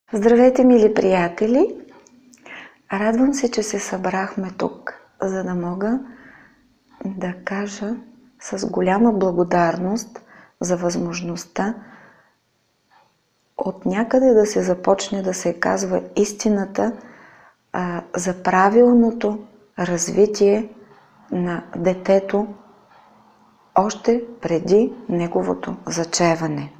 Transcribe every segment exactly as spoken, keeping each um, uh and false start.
Здравейте, мили приятели! Радвам се, че се събрахме тук, за да мога да кажа с голяма благодарност за възможността от някъде да се започне да се казва истината а, за правилното развитие на детето още преди неговото зачеване.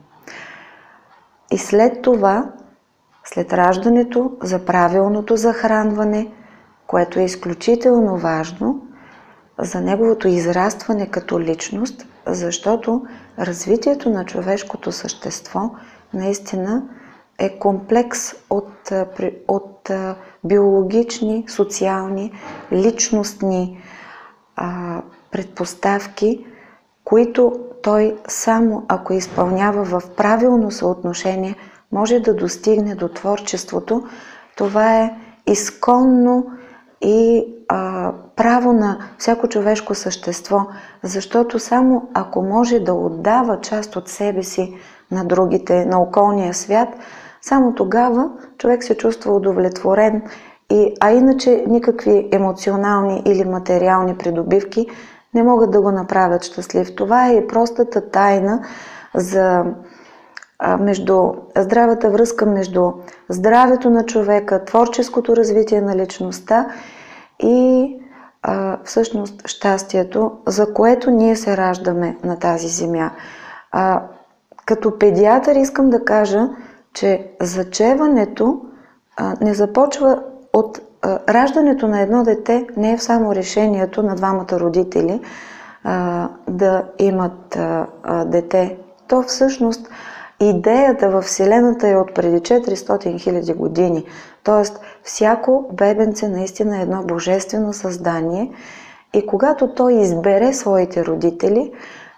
И след това, след раждането, за правилното захранване, което е изключително важно за неговото израстване като личност, защото развитието на човешкото същество наистина е комплекс от, от биологични, социални, личностни а, предпоставки, които той само ако изпълнява в правилно съотношение, може да достигне до творчеството. Това е изконно и а, право на всяко човешко същество, защото само ако може да отдава част от себе си на другите, на околния свят, само тогава човек се чувства удовлетворен, и, а иначе никакви емоционални или материални придобивки не могат да го направят щастлив. Това е и простата тайна за между здравата връзка между здравето на човека, творческото развитие на личността и а, всъщност щастието, за което ние се раждаме на тази земя. А, като педиатър искам да кажа, че зачеването а, не започва от а, раждането на едно дете, не е само решението на двамата родители а, да имат а, а, дете. То всъщност идеята във Вселената е от преди четиристотин хиляди години. Тоест, всяко бебенце наистина е едно божествено създание и когато той избере своите родители,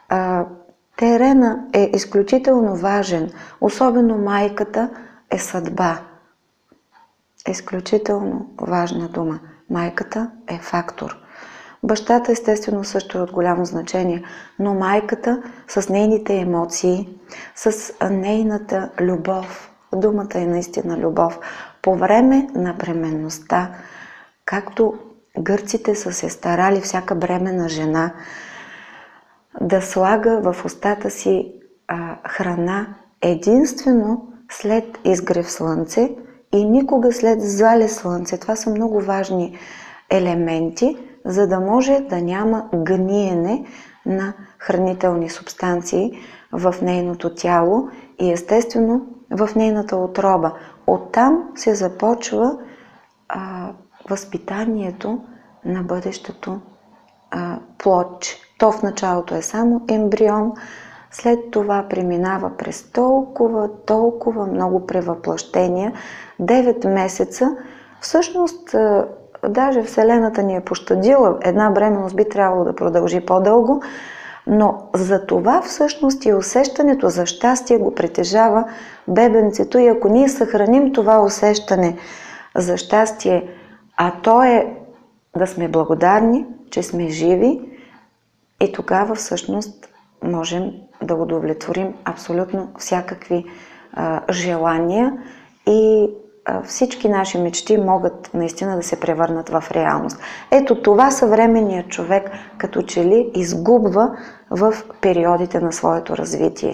терена е изключително важен. Особено майката е съдба. Изключително важна дума. Майката е фактор. Бащата естествено също е от голямо значение, но майката с нейните емоции, с нейната любов, думата е наистина любов, по време на бременността, както гърците са се старали всяка бременна жена да слага в устата си а, храна единствено след изгрев слънце и никога след залез слънце. Това са много важни елементи, за да може да няма гниене на хранителни субстанции в нейното тяло и естествено в нейната утроба. Оттам се започва а, възпитанието на бъдещето а, плодче. То в началото е само ембрион, след това преминава през толкова, толкова много превъплъщения, девет месеца. Всъщност, даже Вселената ни е пощадила, една бременност би трябвало да продължи по-дълго, но за това всъщност и усещането за щастие го притежава бебенцето и ако ние съхраним това усещане за щастие, а то е да сме благодарни, че сме живи, и тогава всъщност можем да удовлетворим абсолютно всякакви а, желания и всички наши мечти могат наистина да се превърнат в реалност. Ето това съвременният човек като че ли изгубва в периодите на своето развитие.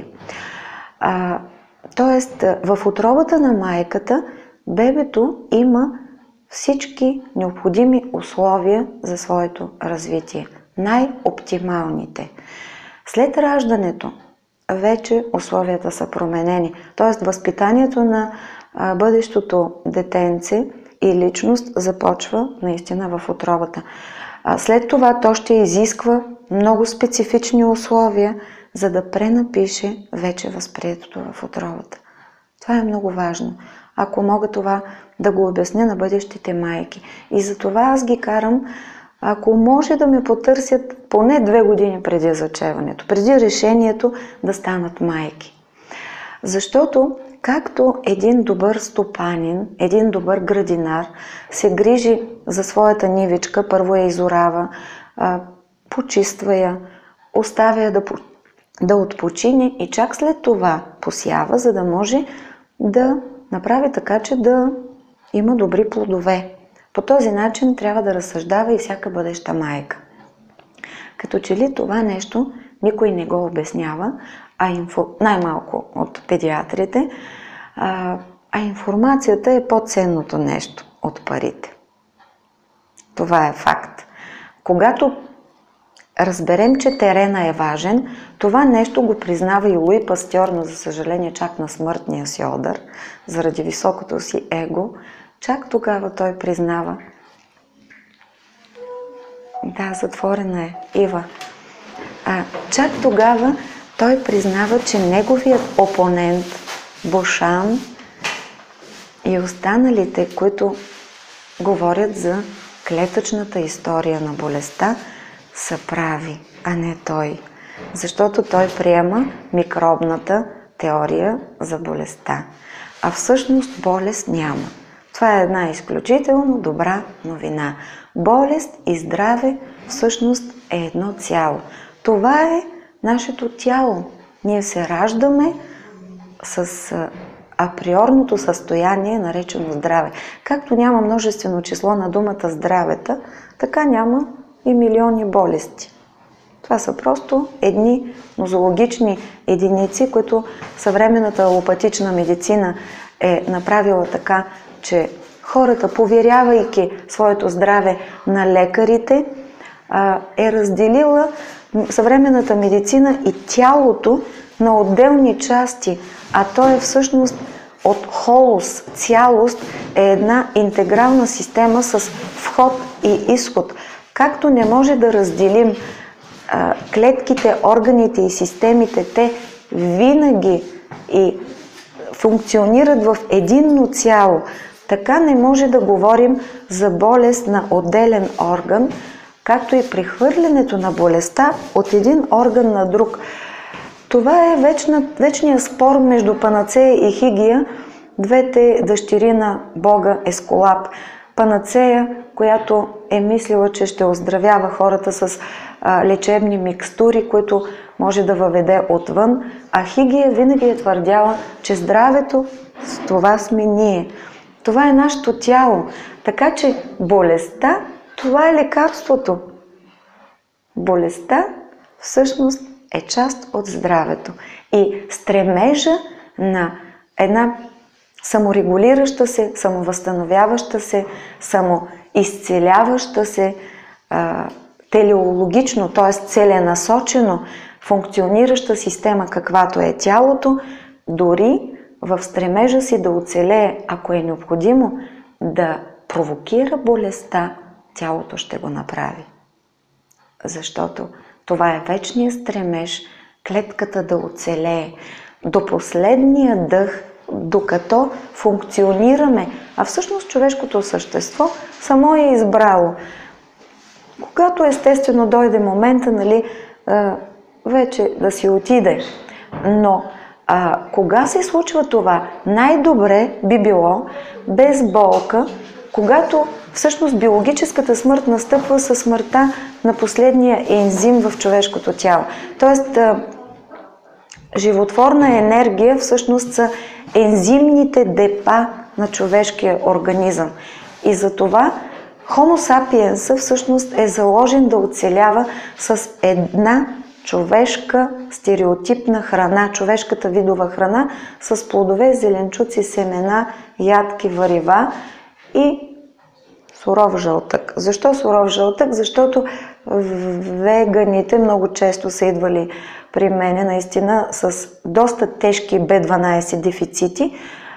А, тоест, в утробата на майката бебето има всички необходими условия за своето развитие. Най-оптималните. След раждането вече условията са променени. Тоест, възпитанието на бъдещото детенце и личност започва наистина в утробата. След това то ще изисква много специфични условия, за да пренапише вече възприетото в утробата. Това е много важно. Ако мога това да го обясня на бъдещите майки. И затова аз ги карам, ако може да ме потърсят поне две години преди зачеването, преди решението да станат майки. Защото както един добър стопанин, един добър градинар се грижи за своята нивичка, първо я изорава, почиства я, оставя я да, да отпочине и чак след това посява, за да може да направи така, че да има добри плодове. По този начин трябва да разсъждава и всяка бъдеща майка. Като че ли това нещо никой не го обяснява, а инфо... най-малко от педиатрите, а, а информацията е по-ценното нещо от парите. Това е факт. Когато разберем, че терена е важен, това нещо го признава и Луи Пастьор, но за съжаление чак на смъртния си одър, заради високото си его, чак тогава той признава. Да, затворена е, Ива. А, чак тогава той признава, че неговият опонент, Бошан и останалите, които говорят за клетъчната история на болестта, са прави, а не той. Защото той приема микробната теория за болестта. А всъщност болест няма. Това е една изключително добра новина. Болест и здраве всъщност е едно цяло. Това е нашето тяло. Ние се раждаме с априорното състояние, наречено здраве. Както няма множествено число на думата здравета, така няма и милиони болести. Това са просто едни нозологични единици, които съвременната алопатична медицина е направила така, че хората, поверявайки своето здраве на лекарите, е разделила съвременната медицина и тялото на отделни части, а то е всъщност от холос, цялост, е една интегрална система с вход и изход. Както не може да разделим а, клетките, органите и системите, те винаги и функционират в единно цяло, така не може да говорим за болест на отделен орган, както и прехвърлянето на болестта от един орган на друг. Това е вечна, вечният спор между Панацея и Хигия, двете дъщери на бога Ескулап. Панацея, която е мислила, че ще оздравява хората с а, лечебни микстури, които може да въведе отвън, а Хигия винаги е твърдяла, че здравето с това сме ние. Това е нашето тяло. Така че болестта, това е лекарството. Болестта всъщност е част от здравето. И стремежа на една саморегулираща се, самовъзстановяваща се, самоизцеляваща се, а, телеологично, т.е. целенасочено функционираща система, каквато е тялото, дори в стремежа си да оцелее, ако е необходимо, да провокира болестта, тялото ще го направи. Защото това е вечният стремеж клетката да оцелее. До последния дъх, докато функционираме, а всъщност човешкото същество само е избрало. Когато естествено дойде момента, нали, вече да си отиде. Но а, кога се случва това? Най-добре би било без болка, когато всъщност биологическата смърт настъпва със смъртта на последния ензим в човешкото тяло. Тоест, а, животворна енергия всъщност са ензимните депа на човешкия организъм. И затова Homo sapiens всъщност е заложен да оцелява с една човешка стереотипна храна, човешката видова храна с плодове, зеленчуци, семена, ядки, варива и суров жълтък. Защо суров жълтък? Защото веганите много често са идвали при мене наистина с доста тежки Б дванайсет дефицити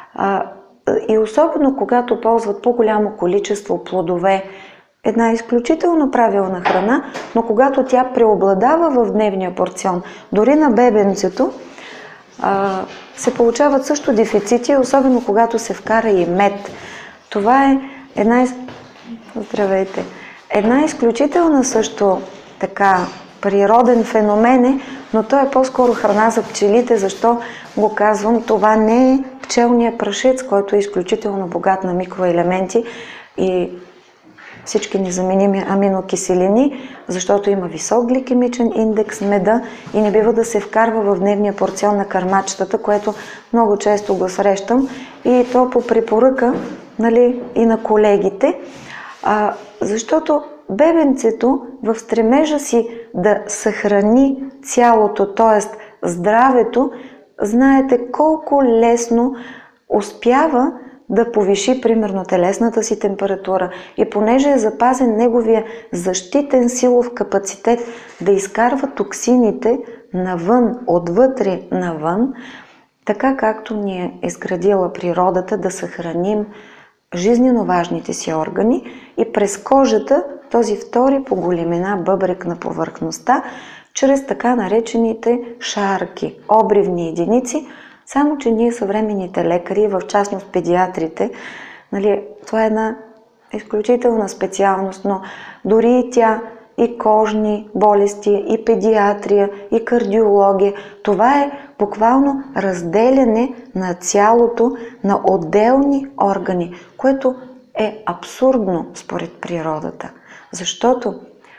и особено когато ползват по-голямо количество плодове, една изключително правилна храна, но когато тя преобладава в дневния порцион, дори на бебенцето, се получават също дефицити, особено когато се вкара и мед. Това е една, здравейте, една изключителна също така природен феномен е, но той е по-скоро храна за пчелите. Защо го казвам? Това не е пчелния прашец, който е изключително богат на микроелементи и всички незаменими аминокиселини, защото има висок гликемичен индекс меда и не бива да се вкарва в дневния порцион на кърмачетата, което много често го срещам и то по препоръка, нали, и на колегите, а, защото бебенцето в стремежа си да съхрани цялото, т.е. здравето, знаете колко лесно успява да повиши примерно телесната си температура и понеже е запазен неговия защитен силов капацитет да изкарва токсините навън, отвътре навън, така както ни е изградила природата да съхраним жизнено важните си органи и през кожата този втори по големина бъбрек на повърхността, чрез така наречените шарки, обривни единици, само че ние съвременните лекари, в частност педиатрите, нали, това е една изключителна специалност, но дори и тя, и кожни болести, и педиатрия, и кардиология, това е буквално разделяне на цялото на отделни органи, което е абсурдно според природата, защото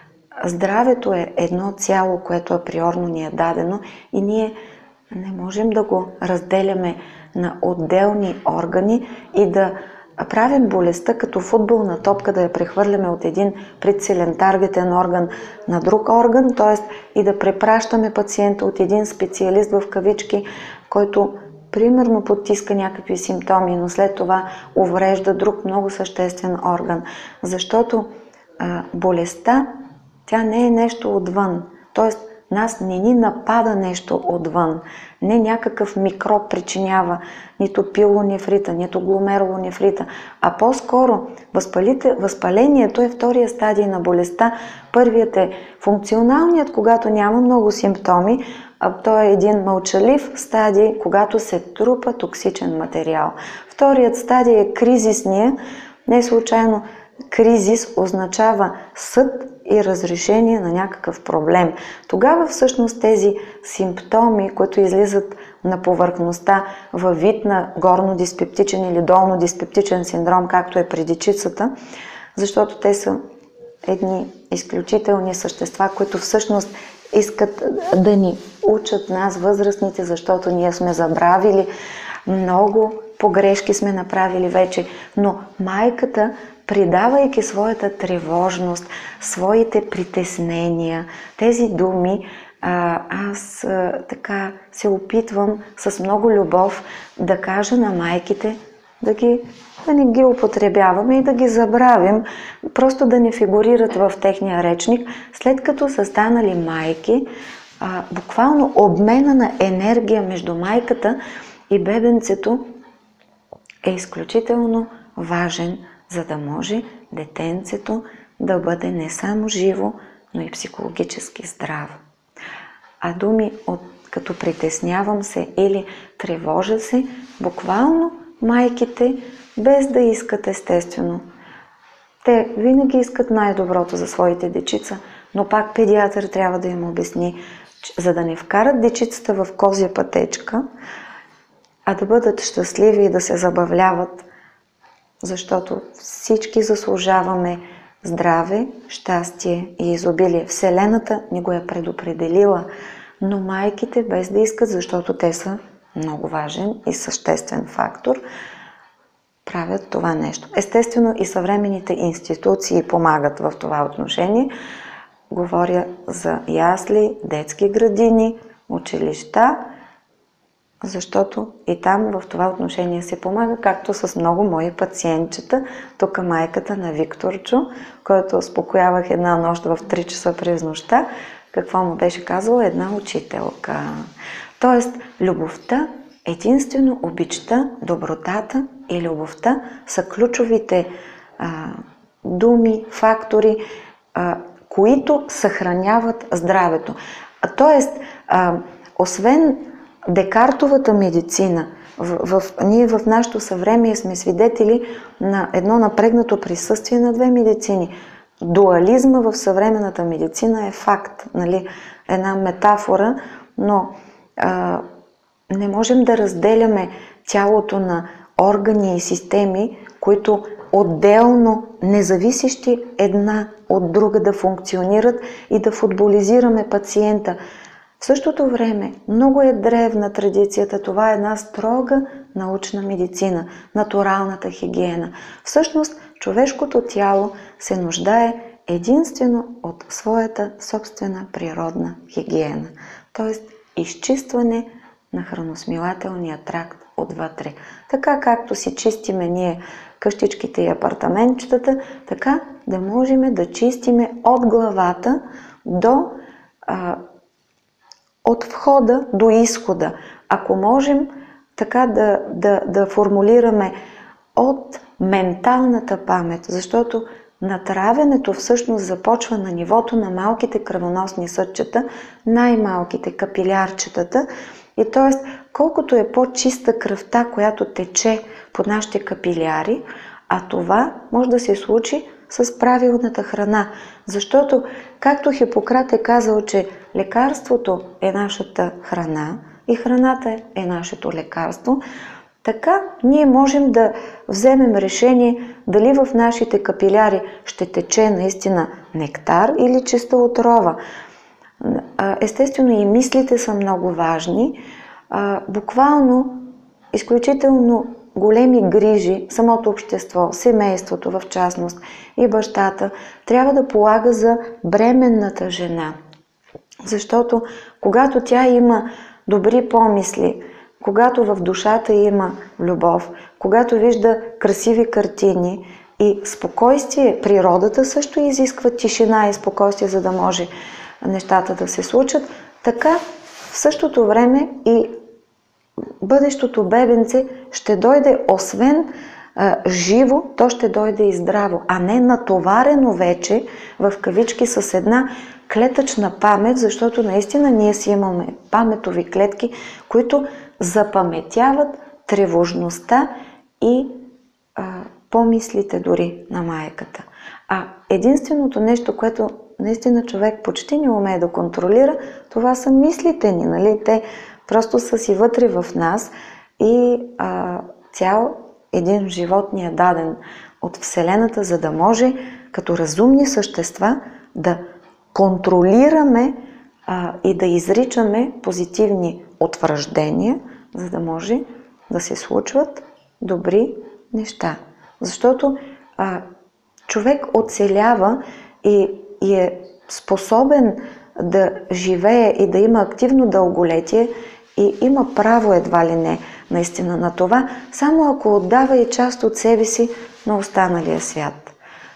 здравето е едно цяло, което априорно ни е дадено и ние не можем да го разделяме на отделни органи и да правим болестта като футболна топка, да я прехвърляме от един прицелен таргетен орган на друг орган, т.е. и да препращаме пациента от един специалист в кавички, който примерно потиска някакви симптоми, но след това уврежда друг много съществен орган. Защото а, болестта, тя не е нещо отвън, т.е. нас не ни напада нещо отвън, не някакъв микроб причинява нито пилонефрита, нито гломерулонефрита, а по-скоро възпалението е втория стадий на болестта. Първият е функционалният, когато няма много симптоми, а той е един мълчалив стадий, когато се трупа токсичен материал. Вторият стадий е кризисния, не случайно кризис означава съд и разрешение на някакъв проблем. Тогава всъщност тези симптоми, които излизат на повърхността във вид на горно-диспептичен или долно-диспептичен синдром, както е при дечицата, защото те са едни изключителни същества, които всъщност искат да ни учат нас, възрастните, защото ние сме забравили, много погрешки сме направили вече, но майката, придавайки своята тревожност, своите притеснения, тези думи, аз така се опитвам с много любов да кажа на майките да, ги, да не ги употребяваме и да ги забравим, просто да не фигурират в техния речник, след като са станали майки, буквално обмена на енергия между майката и бебенцето е изключително важен, за да може детенцето да бъде не само живо, но и психологически здраво. А думи от, като притеснявам се или тревожа се, буквално майките, без да искат естествено. Те винаги искат най-доброто за своите дечица, но пак педиатър трябва да им обясни, че, за да не вкарат дечицата в козя пътечка, а да бъдат щастливи и да се забавляват, защото всички заслужаваме здраве, щастие и изобилие. Вселената ни го е предопределила, но майките без да искат, защото те са много важен и съществен фактор, правят това нещо. Естествено и съвременните институции помагат в това отношение. Говоря за ясли, детски градини, училища, защото и там в това отношение се помага, както с много мои пациентчета. Тук майката на Викторчо, който успокоявах една нощ в три часа през нощта, какво му беше казала една учителка. Тоест, любовта, единствено обичта, добротата и любовта са ключовите а, думи, фактори, а, които съхраняват здравето. А, тоест, а, освен Декартовата медицина, в, в, ние в нашето съвремие сме свидетели на едно напрегнато присъствие на две медицини. Дуализма в съвременната медицина е факт, нали? Една метафора, но а, не можем да разделяме тялото на органи и системи, които отделно, независещи една от друга да функционират и да футболизираме пациента. В същото време, много е древна традицията, това е една строга научна медицина, натуралната хигиена. Всъщност, човешкото тяло се нуждае единствено от своята собствена природна хигиена, т.е. изчистване на храносмилателния тракт отвътре. Така както си чистиме ние къщичките и апартаментчетата, така да можем да чистиме от главата до а, от входа до изхода. Ако можем така да, да, да формулираме от менталната памет, защото натравянето всъщност започва на нивото на малките кръвоносни съдчета, най-малките капилярчетата, и т.е. колкото е по-чиста кръвта, която тече по нашите капиляри, а това може да се случи с правилната храна. Защото, както Хипократ е казал, че лекарството е нашата храна и храната е нашето лекарство, така ние можем да вземем решение дали в нашите капиляри ще тече наистина нектар или чиста отрова. Естествено и мислите са много важни. Буквално, изключително големи грижи самото общество, семейството в частност и бащата трябва да полага за бременната жена. Защото когато тя има добри помисли, когато в душата има любов, когато вижда красиви картини и спокойствие, природата също изисква тишина и спокойствие, за да може нещата да се случат, така в същото време и бъдещото бебенце ще дойде освен а, живо, то ще дойде и здраво, а не натоварено вече в кавички с една клетъчна памет, защото наистина ние си имаме паметови клетки, които запаметяват тревожността и а, помислите дори на майката. А единственото нещо, което наистина човек почти не умее да контролира, това са мислите ни, нали? Те просто са си вътре в нас и а, цял един живот ни е даден от Вселената, за да може като разумни същества да контролираме а, и да изричаме позитивни утвърждения, за да може да се случват добри неща. Защото а, човек оцелява и, и е способен да живее и да има активно дълголетие и има право едва ли не наистина на това, само ако отдава и част от себе си на останалия свят.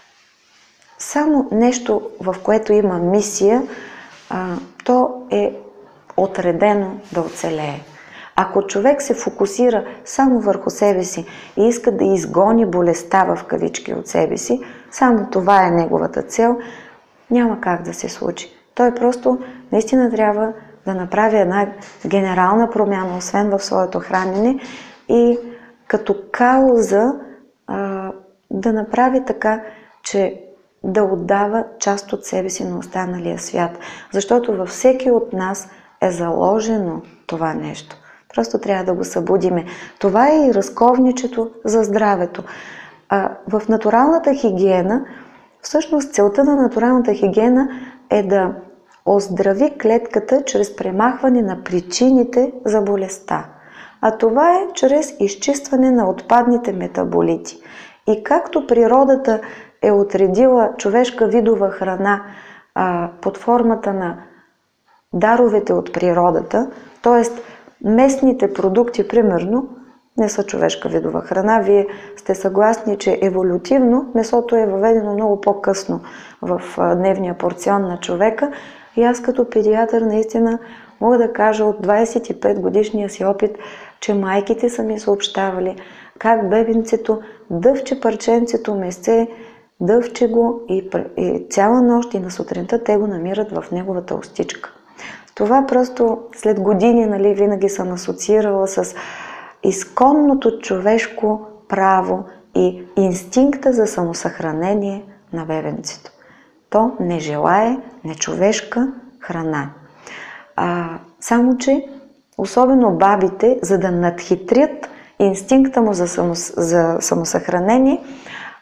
Само нещо, в което има мисия, а, то е отредено да оцелее. Ако човек се фокусира само върху себе си и иска да изгони болестта в кавички от себе си, само това е неговата цел, няма как да се случи. Той просто наистина трябва да направи една генерална промяна, освен в своето хранене, и като кауза а, да направи така, че да отдава част от себе си на останалия свят. Защото във всеки от нас е заложено това нещо. Просто трябва да го събудиме. Това е и разковничето за здравето. А, в натуралната хигиена, всъщност целта на натуралната хигиена е да оздрави клетката чрез премахване на причините за болестта. А това е чрез изчистване на отпадните метаболити. И както природата е отредила човешка видова храна а, под формата на даровете от природата, т.е. местните продукти, примерно, не са човешка видова храна. Вие сте съгласни, че еволютивно месото е въведено много по-късно в дневния порцион на човека. И аз като педиатър наистина мога да кажа от двадесет и пет годишния си опит, че майките са ми съобщавали как бебенцето дъвче парченцето месце, дъвче го и, и цяла нощ и на сутринта те го намират в неговата устичка. Това просто след години, нали, винаги съм асоциирала с изконното човешко право и инстинкта за самосъхранение на бебенцето. То не желае нечовешка храна. А, само, че особено бабите, за да надхитрят инстинкта му за, само, за самосъхранение,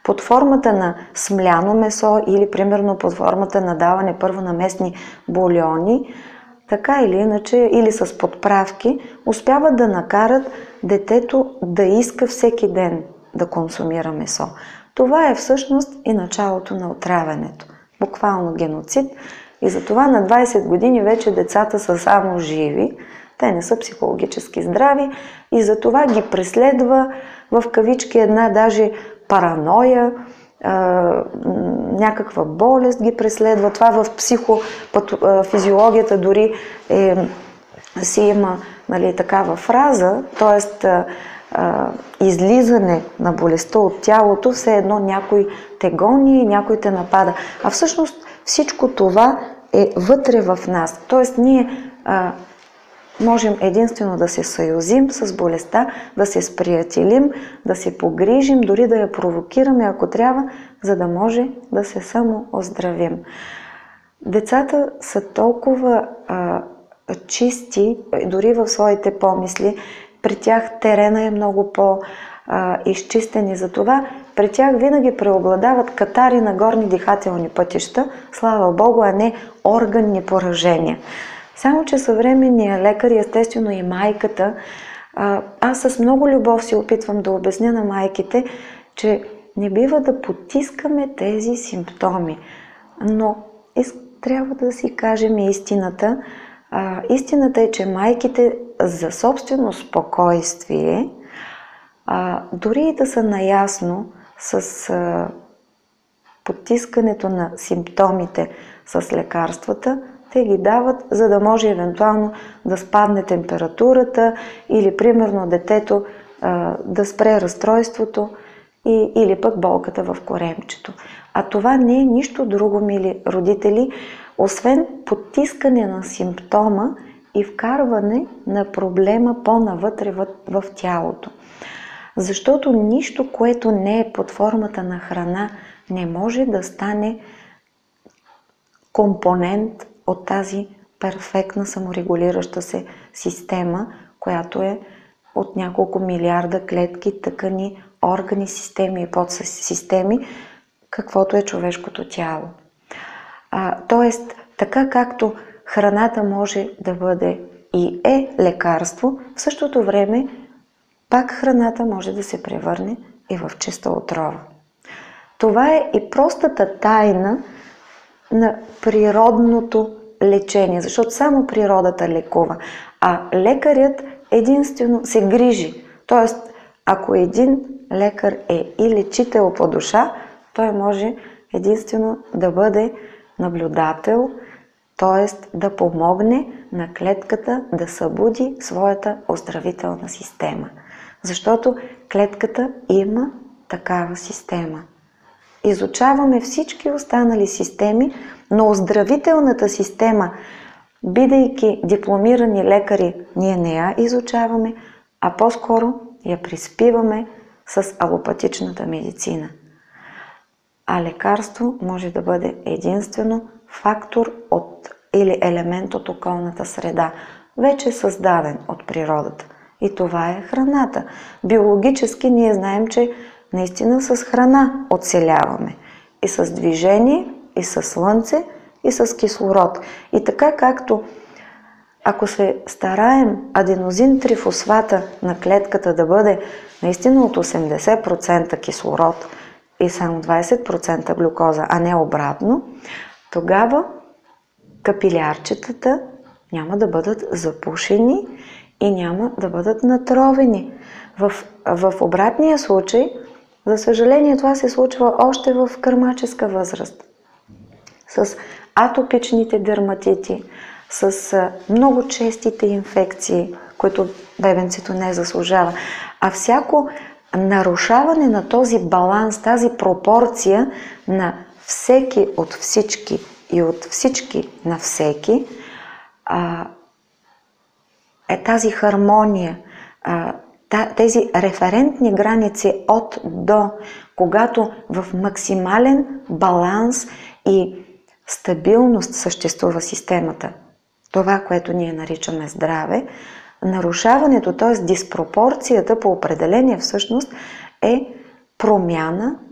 под формата на смляно месо или примерно под формата на даване първо на местни бульони, така или иначе, или с подправки, успяват да накарат детето да иска всеки ден да консумира месо. Това е всъщност и началото на отравянето. Буквално геноцид. И затова на двайсет години вече децата са само живи. Те не са психологически здрави и затова ги преследва в кавички една даже параноя, някаква болест ги преследва. Това в психофизиологията дори е, си има, нали, такава фраза, т.е. излизане на болестта от тялото, все едно някой те гони и някой те напада. А всъщност всичко това е вътре в нас. Т.е. ние а, можем единствено да се съюзим с болестта, да се сприятелим, да се погрижим, дори да я провокираме, ако трябва, за да може да се само оздравим. Децата са толкова а, чисти, дори в своите помисли. При тях терена е много по-изчистен и затова при тях винаги преобладават катари на горни дихателни пътища, слава Богу, а не органни поражения. Само че съвременният лекар и естествено и майката, аз с много любов си опитвам да обясня на майките, че не бива да потискаме тези симптоми, но трябва да си кажем истината. Истината е, че майките за собствено спокойствие, дори и да са наясно с потискането на симптомите с лекарствата, те ги дават, за да може евентуално да спадне температурата или примерно детето а, да спре разстройството и, или пък болката в коремчето. А това не е нищо друго, мили родители, освен потискане на симптома и вкарване на проблема по-навътре в, в тялото. Защото нищо, което не е под формата на храна, не може да стане компонент от тази перфектна саморегулираща се система, която е от няколко милиарда клетки, тъкани, органи, системи и подсистеми, каквото е човешкото тяло. А, тоест, така както храната може да бъде и е лекарство, в същото време пак храната може да се превърне и в чиста отрова. Това е и простата тайна на природното лечение, защото само природата лекува, а лекарят единствено се грижи. Тоест, ако един лекар е и лечител по душа, той може единствено да бъде наблюдател, т.е. да помогне на клетката да събуди своята оздравителна система. Защото клетката има такава система. Изучаваме всички останали системи, но оздравителната система, бидейки дипломирани лекари, ние не я изучаваме, а по-скоро я приспиваме с алопатичната медицина. А лекарство може да бъде единствено фактор от, или елемент от околната среда, вече създаден от природата. И това е храната. Биологически ние знаем, че наистина с храна оцеляваме. И с движение, и с слънце, и с кислород. И така както ако се стараем аденозин трифосфата на клетката да бъде наистина от осемдесет процента кислород и само двайсет процента глюкоза, а не обратно, тогава капилярчетата няма да бъдат запушени и няма да бъдат натровени. В, в обратния случай, за съжаление, това се случва още в кърмаческа възраст. С атопичните дерматити, с много честите инфекции, които бебенцето не заслужава. А всяко нарушаване на този баланс, тази пропорция на всеки от всички и от всички на всеки, а, е тази хармония, а, тези референтни граници от до, когато в максимален баланс и стабилност съществува системата. Това, което ние наричаме здраве, нарушаването, т.е. диспропорцията по определение всъщност е промяна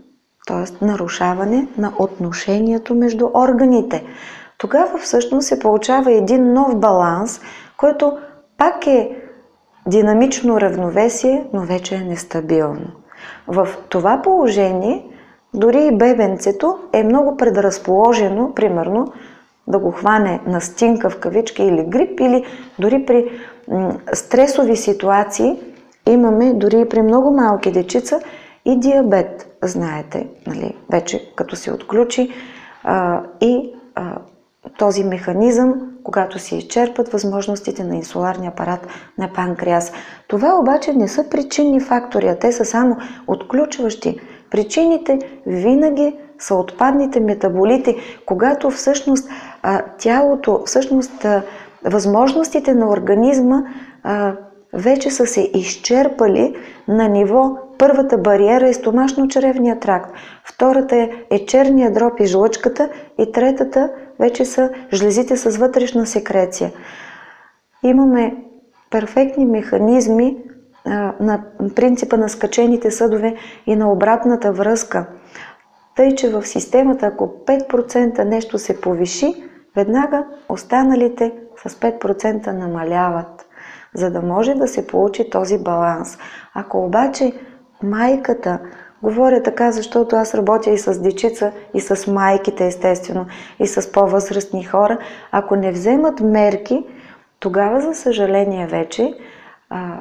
т.е. нарушаване на отношението между органите. Тогава всъщност се получава един нов баланс, който пак е динамично равновесие, но вече е нестабилно. В това положение дори и бебенцето е много предразположено, примерно, да го хване настинка в кавички или грип, или дори при м, стресови ситуации имаме, дори и при много малки дечица, и диабет, знаете, нали, вече като се отключи а, и а, този механизъм, когато се изчерпат възможностите на инсуларния апарат на панкреас. Това обаче не са причинни фактори, а те са само отключващи. Причините винаги са отпадните метаболити, когато всъщност а, тялото, всъщност а, възможностите на организма а, вече са се изчерпали на ниво. Първата бариера е стомашно-чревния тракт, втората е, е черния дроб и жлъчката и третата вече са жлезите с вътрешна секреция. Имаме перфектни механизми а, на принципа на скачените съдове и на обратната връзка. Тъй, че в системата, ако пет процента нещо се повиши, веднага останалите с пет процента намаляват, за да може да се получи този баланс. Ако обаче майката, говоря така, защото аз работя и с дечица, и с майките естествено, и с по-възрастни хора, ако не вземат мерки, тогава за съжаление вече а,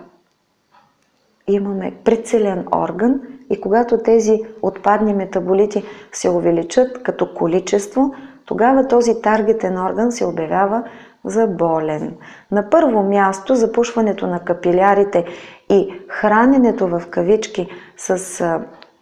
имаме прицелен орган и когато тези отпадни метаболити се увеличат като количество, тогава този таргетен орган се обявява за болен. На първо място запушването на капилярите и храненето в кавички с а,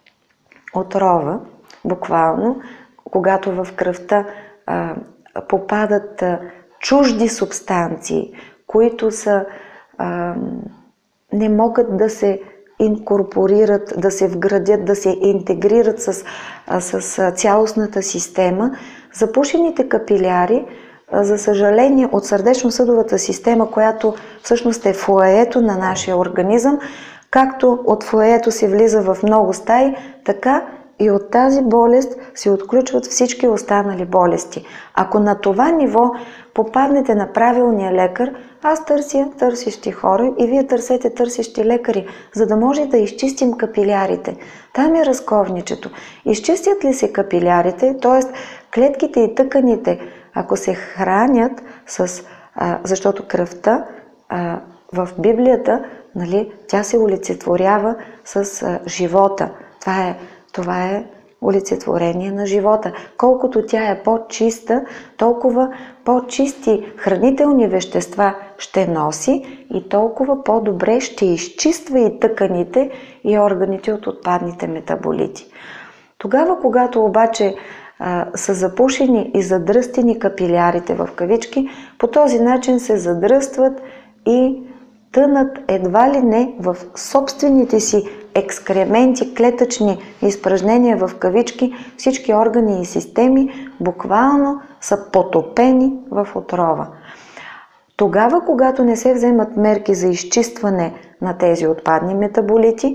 отрова, буквално, когато в кръвта а, попадат а, чужди субстанции, които са, а, не могат да се инкорпорират, да се вградят, да се интегрират с, а, с цялостната система, запушените капиляри, за съжаление, от сърдечно-съдовата система, която всъщност е фоайето на нашия организъм, както от фоайето се влиза в много стаи, така и от тази болест се отключват всички останали болести. Ако на това ниво попаднете на правилния лекар, аз търся търсещи хора и вие търсете търсещи лекари, за да може да изчистим капилярите. Там е разковничето. Изчистят ли се капилярите, т.е. клетките и тъканите, ако се хранят с... А, защото кръвта а, в Библията, нали, тя се олицетворява с а, живота. Това е, това е олицетворение на живота. Колкото тя е по-чиста, толкова по-чисти хранителни вещества ще носи и толкова по-добре ще изчиства и тъканите и органите от отпадните метаболити. Тогава, когато обаче а, са запушени и задръстени капилярите в кавички, по този начин се задръстват и тънат едва ли не в собствените си екскременти, клетъчни изпражнения в кавички, всички органи и системи буквално са потопени в отрова. Тогава, когато не се вземат мерки за изчистване на тези отпадни метаболити,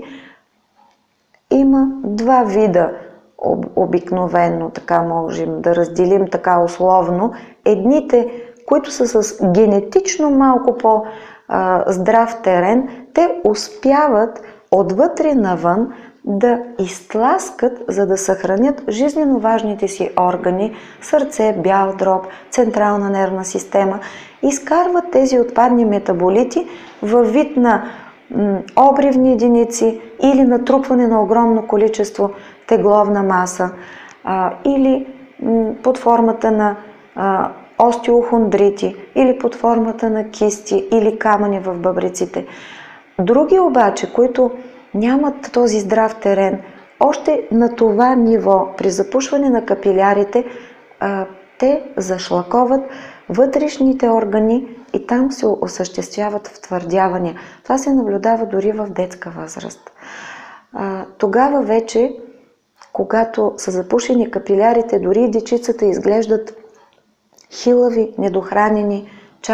има два вида обикновено, така можем да разделим така условно. Едните, които са с генетично малко по-здрав терен, те успяват отвътре навън да изтласкат, за да съхранят жизненно важните си органи, сърце, бял дроб, централна нервна система, изкарват тези отпадни метаболити във вид на м, обривни единици или натрупване на огромно количество тегловна маса а, или м, под формата на а, остеохондрити или под формата на кисти или камъни в бъбреците. Други обаче, които нямат този здрав терен, още на това ниво, при запушване на капилярите, а, те зашлаковат вътрешните органи и там се осъществяват втвърдявания. Това се наблюдава дори в детска възраст. А, тогава вече, когато са запушени капилярите, дори и дечицата изглеждат хилави, недохранени, чак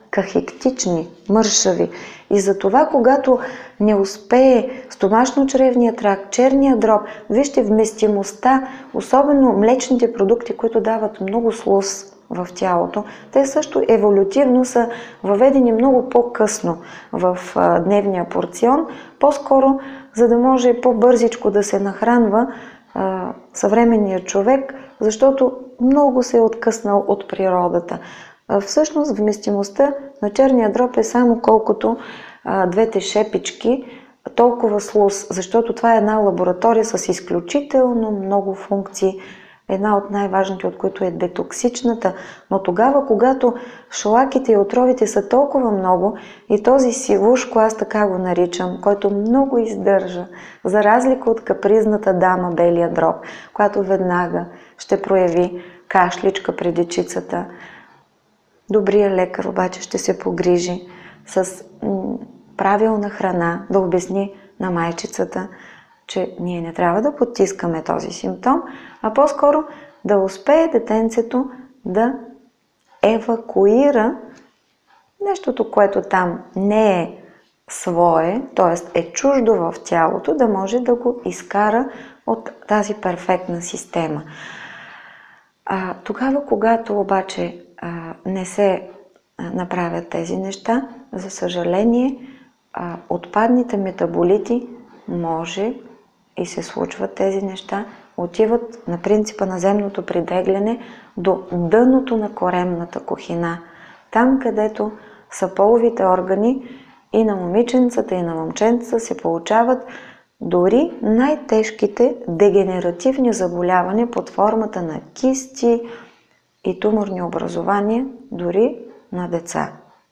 кахектични, мършави. И затова, когато не успее стомашно-чревния тракт, черния дроб, вижте вместимостта, особено млечните продукти, които дават много слуз в тялото, те също еволютивно са въведени много по-късно в а, дневния порцион, по-скоро, за да може по-бързичко да се нахранва а, съвременният човек, защото много се е откъснал от природата. А, всъщност вместимостта на черния дроб е само колкото а, двете шепички, толкова слуз, защото това е една лаборатория с изключително много функции, една от най-важните, от които е детоксичната, но тогава, когато шлаките и отровите са толкова много и този сивушко, аз така го наричам, който много издържа, за разлика от капризната дама белия дроб, която веднага ще прояви кашличка при дечицата, добрият лекар обаче ще се погрижи с правилна храна да обясни на майчицата, че ние не трябва да потискаме този симптом, а по-скоро да успее детенцето да евакуира нещото, което там не е свое, т.е. е чуждо в тялото, да може да го изкара от тази перфектна система. А, тогава, когато обаче а, не се направят тези неща, за съжаление, а, отпадните метаболити може и се случват тези неща, отиват на принципа на земното притегляне до дъното на коремната кухина. Там, където са половите органи и на момиченцата, и на момченца се получават дори най-тежките дегенеративни заболявания под формата на кисти и туморни образования, дори на деца.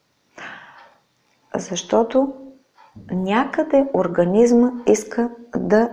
Защото някъде организма иска да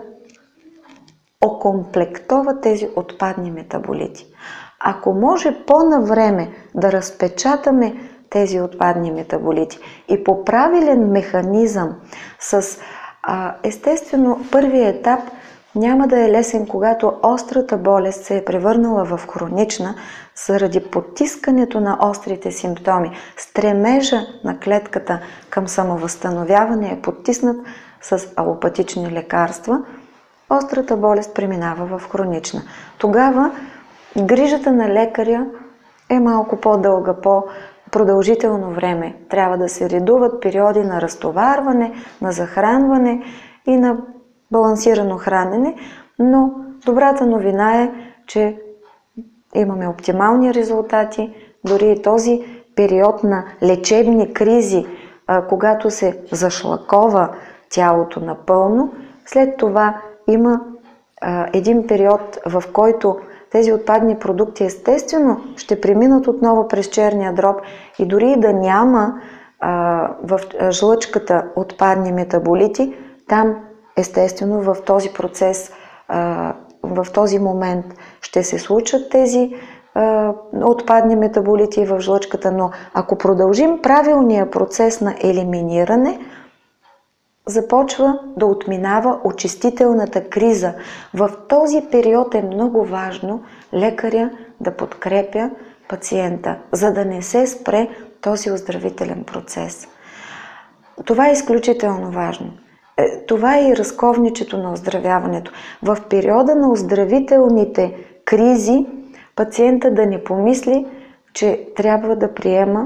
окомплектова тези отпадни метаболити. Ако може по-навреме да разпечатаме тези отпадни метаболити и по правилен механизъм с а, естествено първият етап няма да е лесен, когато острата болест се е превърнала в хронична заради потискането на острите симптоми. Стремежа на клетката към самовъзстановяване е потиснат с алопатични лекарства. Острата болест преминава в хронична. Тогава грижата на лекаря е малко по-дълга, по-продължително време. Трябва да се редуват периоди на разтоварване, на захранване и на балансирано хранене, но добрата новина е, че имаме оптимални резултати. Дори и този период на лечебни кризи, когато се зашлакова тялото напълно, след това има а, един период, в който тези отпадни продукти естествено ще преминат отново през черния дроб и дори да няма а, в жлъчката отпадни метаболити, там естествено в този процес, а, в този момент ще се случат тези а, отпадни метаболити в жлъчката, но ако продължим правилния процес на елиминиране, започва да отминава очистителната криза. В този период е много важно лекаря да подкрепя пациента, за да не се спре този оздравителен процес. Това е изключително важно. Това е и разковничето на оздравяването. В периода на оздравителните кризи пациента да не помисли, че трябва да приема,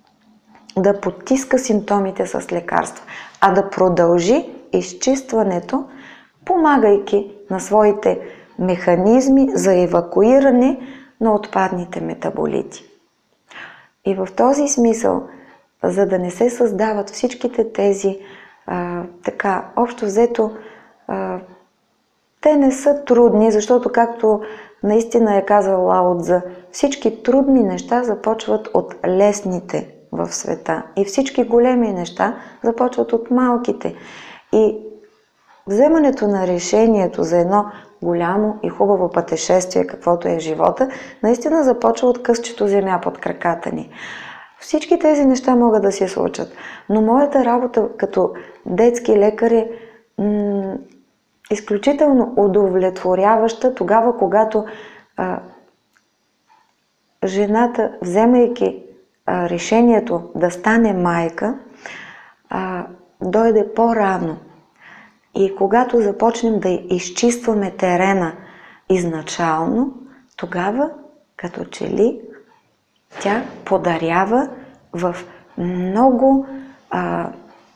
да потиска симптомите с лекарства, а да продължи изчистването, помагайки на своите механизми за евакуиране на отпадните метаболити. И в този смисъл, за да не се създават всичките тези, а, така, общо взето, а, те не са трудни, защото както наистина е казал Лао Цзъ, всички трудни неща започват от лесните в света и всички големи неща започват от малките. И вземането на решението за едно голямо и хубаво пътешествие, каквото е живота, наистина започва от късчето земя под краката ни. Всички тези неща могат да се случат, но моята работа като детски лекар е м- изключително удовлетворяваща тогава, когато а, жената, вземайки а, решението да стане майка а, дойде по-рано. И когато започнем да изчистваме терена изначално, тогава, като че ли, тя подарява в много а,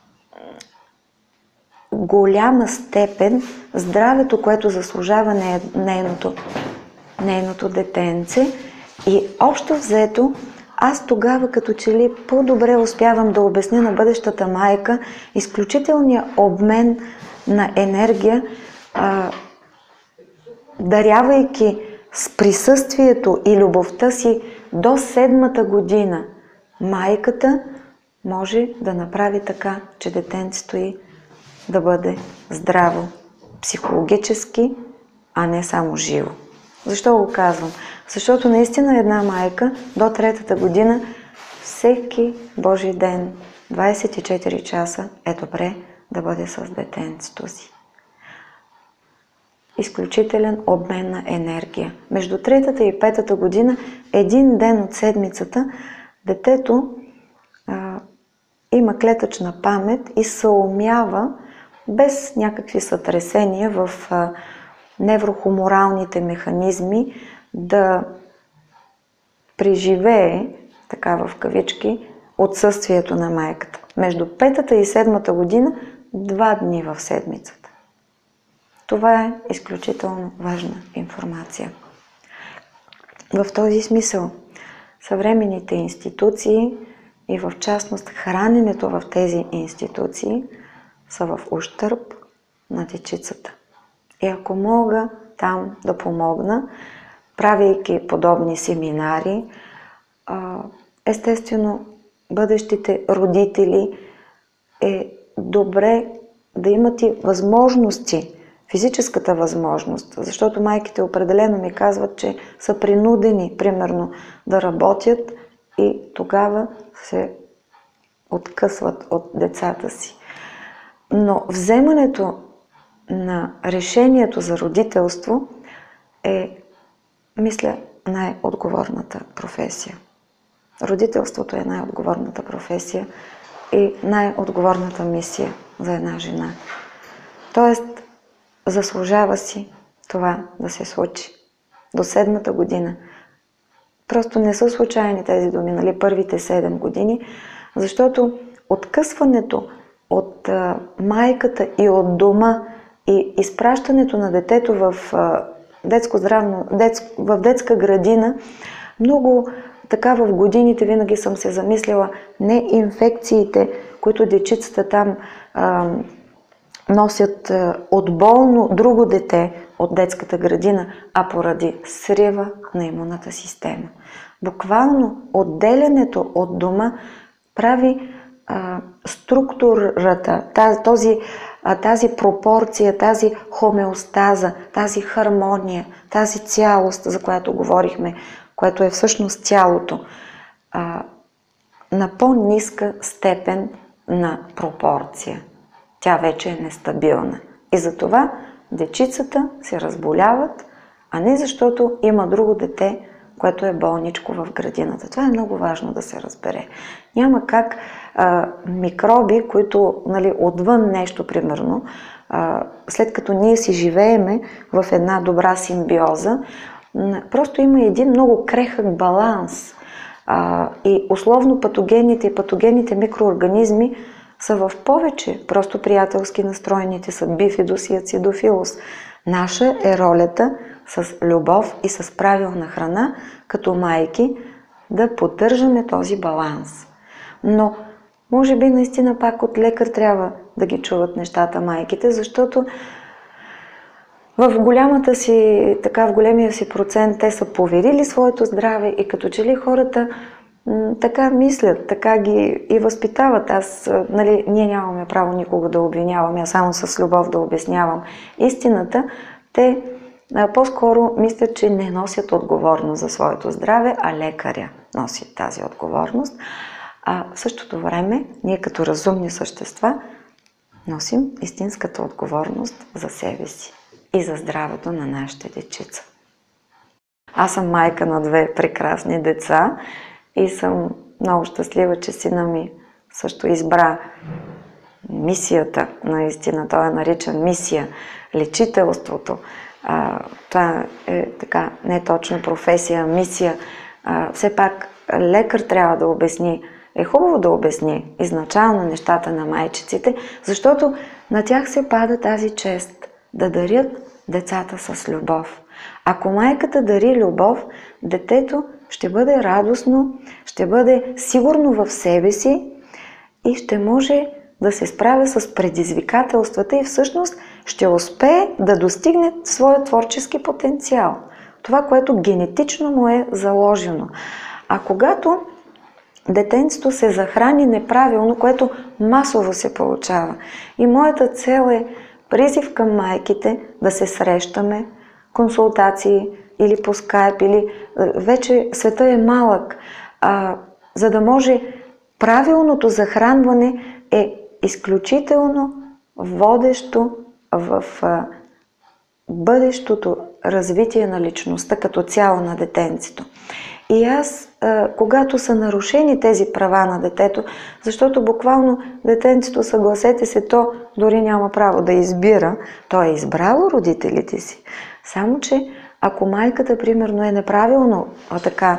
голяма степен здравето, което заслужава нейното, нейното детенце. И общо взето, аз тогава като че ли по-добре успявам да обясня на бъдещата майка изключителния обмен на енергия, а, дарявайки с присъствието и любовта си до седмата година. Майката може да направи така, че детенцето й да бъде здраво, психологически, а не само живо. Защо го казвам? Защото наистина една майка до третата година всеки Божий ден, двайсет и четири часа е добре да бъде с детенцето си. Изключителен обмен на енергия. Между третата и петата година, един ден от седмицата, детето а, има клетъчна памет и съумява без някакви сътресения в а, неврохуморалните механизми да преживее, така в кавички, отсъствието на майката. Между петата и седмата година, два дни в седмицата. Това е изключително важна информация. В този смисъл, съвременните институции и в частност храненето в тези институции са в ущърб на дечицата. И ако мога там да помогна, правейки подобни семинари, естествено, бъдещите родители е добре да имат и възможности, физическата възможност, защото майките определено ми казват, че са принудени, примерно, да работят и тогава се откъсват от децата си. Но вземането на решението за родителство е, мисля, най-отговорната професия. Родителството е най-отговорната професия и най-отговорната мисия за една жена. Тоест, заслужава си това да се случи. До седмата година. Просто не са случайни тези думи, нали, първите седем години, защото откъсването от а, майката и от дома и изпращането на детето в а, детско здравно, детск, в детска градина, много така в годините винаги съм се замислила, не инфекциите, които дечицата там а, носят а, от болно друго дете от детската градина, а поради срива на имунната система. Буквално отделянето от дома прави а, структурата, тази, този, а, тази пропорция, тази хомеостаза, тази хармония, тази цялост, за която говорихме, което е всъщност тялото, а, на по-ниска степен на пропорция. Тя вече е нестабилна. И затова дечицата се разболяват, а не защото има друго дете, което е болничко в градината. Това е много важно да се разбере. Няма как а, микроби, които, нали, отвън нещо, примерно, а, след като ние си живееме в една добра симбиоза, просто има един много крехък баланс. А, и условно патогените и патогените микроорганизми са в повече. Просто приятелски настроените са бифидус и ацидофилус. Наша е ролята с любов и с правилна храна, като майки, да поддържаме този баланс. Но, може би, наистина пак от лекар трябва да ги чуват нещата майките, защото в голямата си, така в големия си процент те са поверили своето здраве и като че ли хората м, така мислят, така ги и възпитават. Аз, нали, ние нямаме право никога да обвиняваме, а само с любов да обяснявам истината. Те а, по-скоро мислят, че не носят отговорност за своето здраве, а лекаря носи тази отговорност. А в същото време, ние като разумни същества носим истинската отговорност за себе си и за здравето на нашите дечица. Аз съм майка на две прекрасни деца и съм много щастлива, че сина ми също избра мисията, наистина, той е наричан мисия, лечителството. А, това е така, не е точно професия, мисия. А, все пак лекар трябва да обясни, е хубаво да обясни изначално нещата на майчиците, защото на тях се пада тази чест да дарят децата с любов. Ако майката дари любов, детето ще бъде радостно, ще бъде сигурно в себе си и ще може да се справя с предизвикателствата и всъщност ще успее да достигне своя творчески потенциал. Това, което генетично му е заложено. А когато детенцето се захрани неправилно, което масово се получава. И моята цел е призив към майките да се срещаме, консултации или по скайп, или вече света е малък, а, за да може правилното захранване е изключително водещо в а, бъдещото развитие на личността като цяло на детенцето. И аз, а, когато са нарушени тези права на детето, защото буквално детенцето, съгласете се, то дори няма право да избира, то е избрало родителите си. Само че ако майката, примерно, е неправилно а, така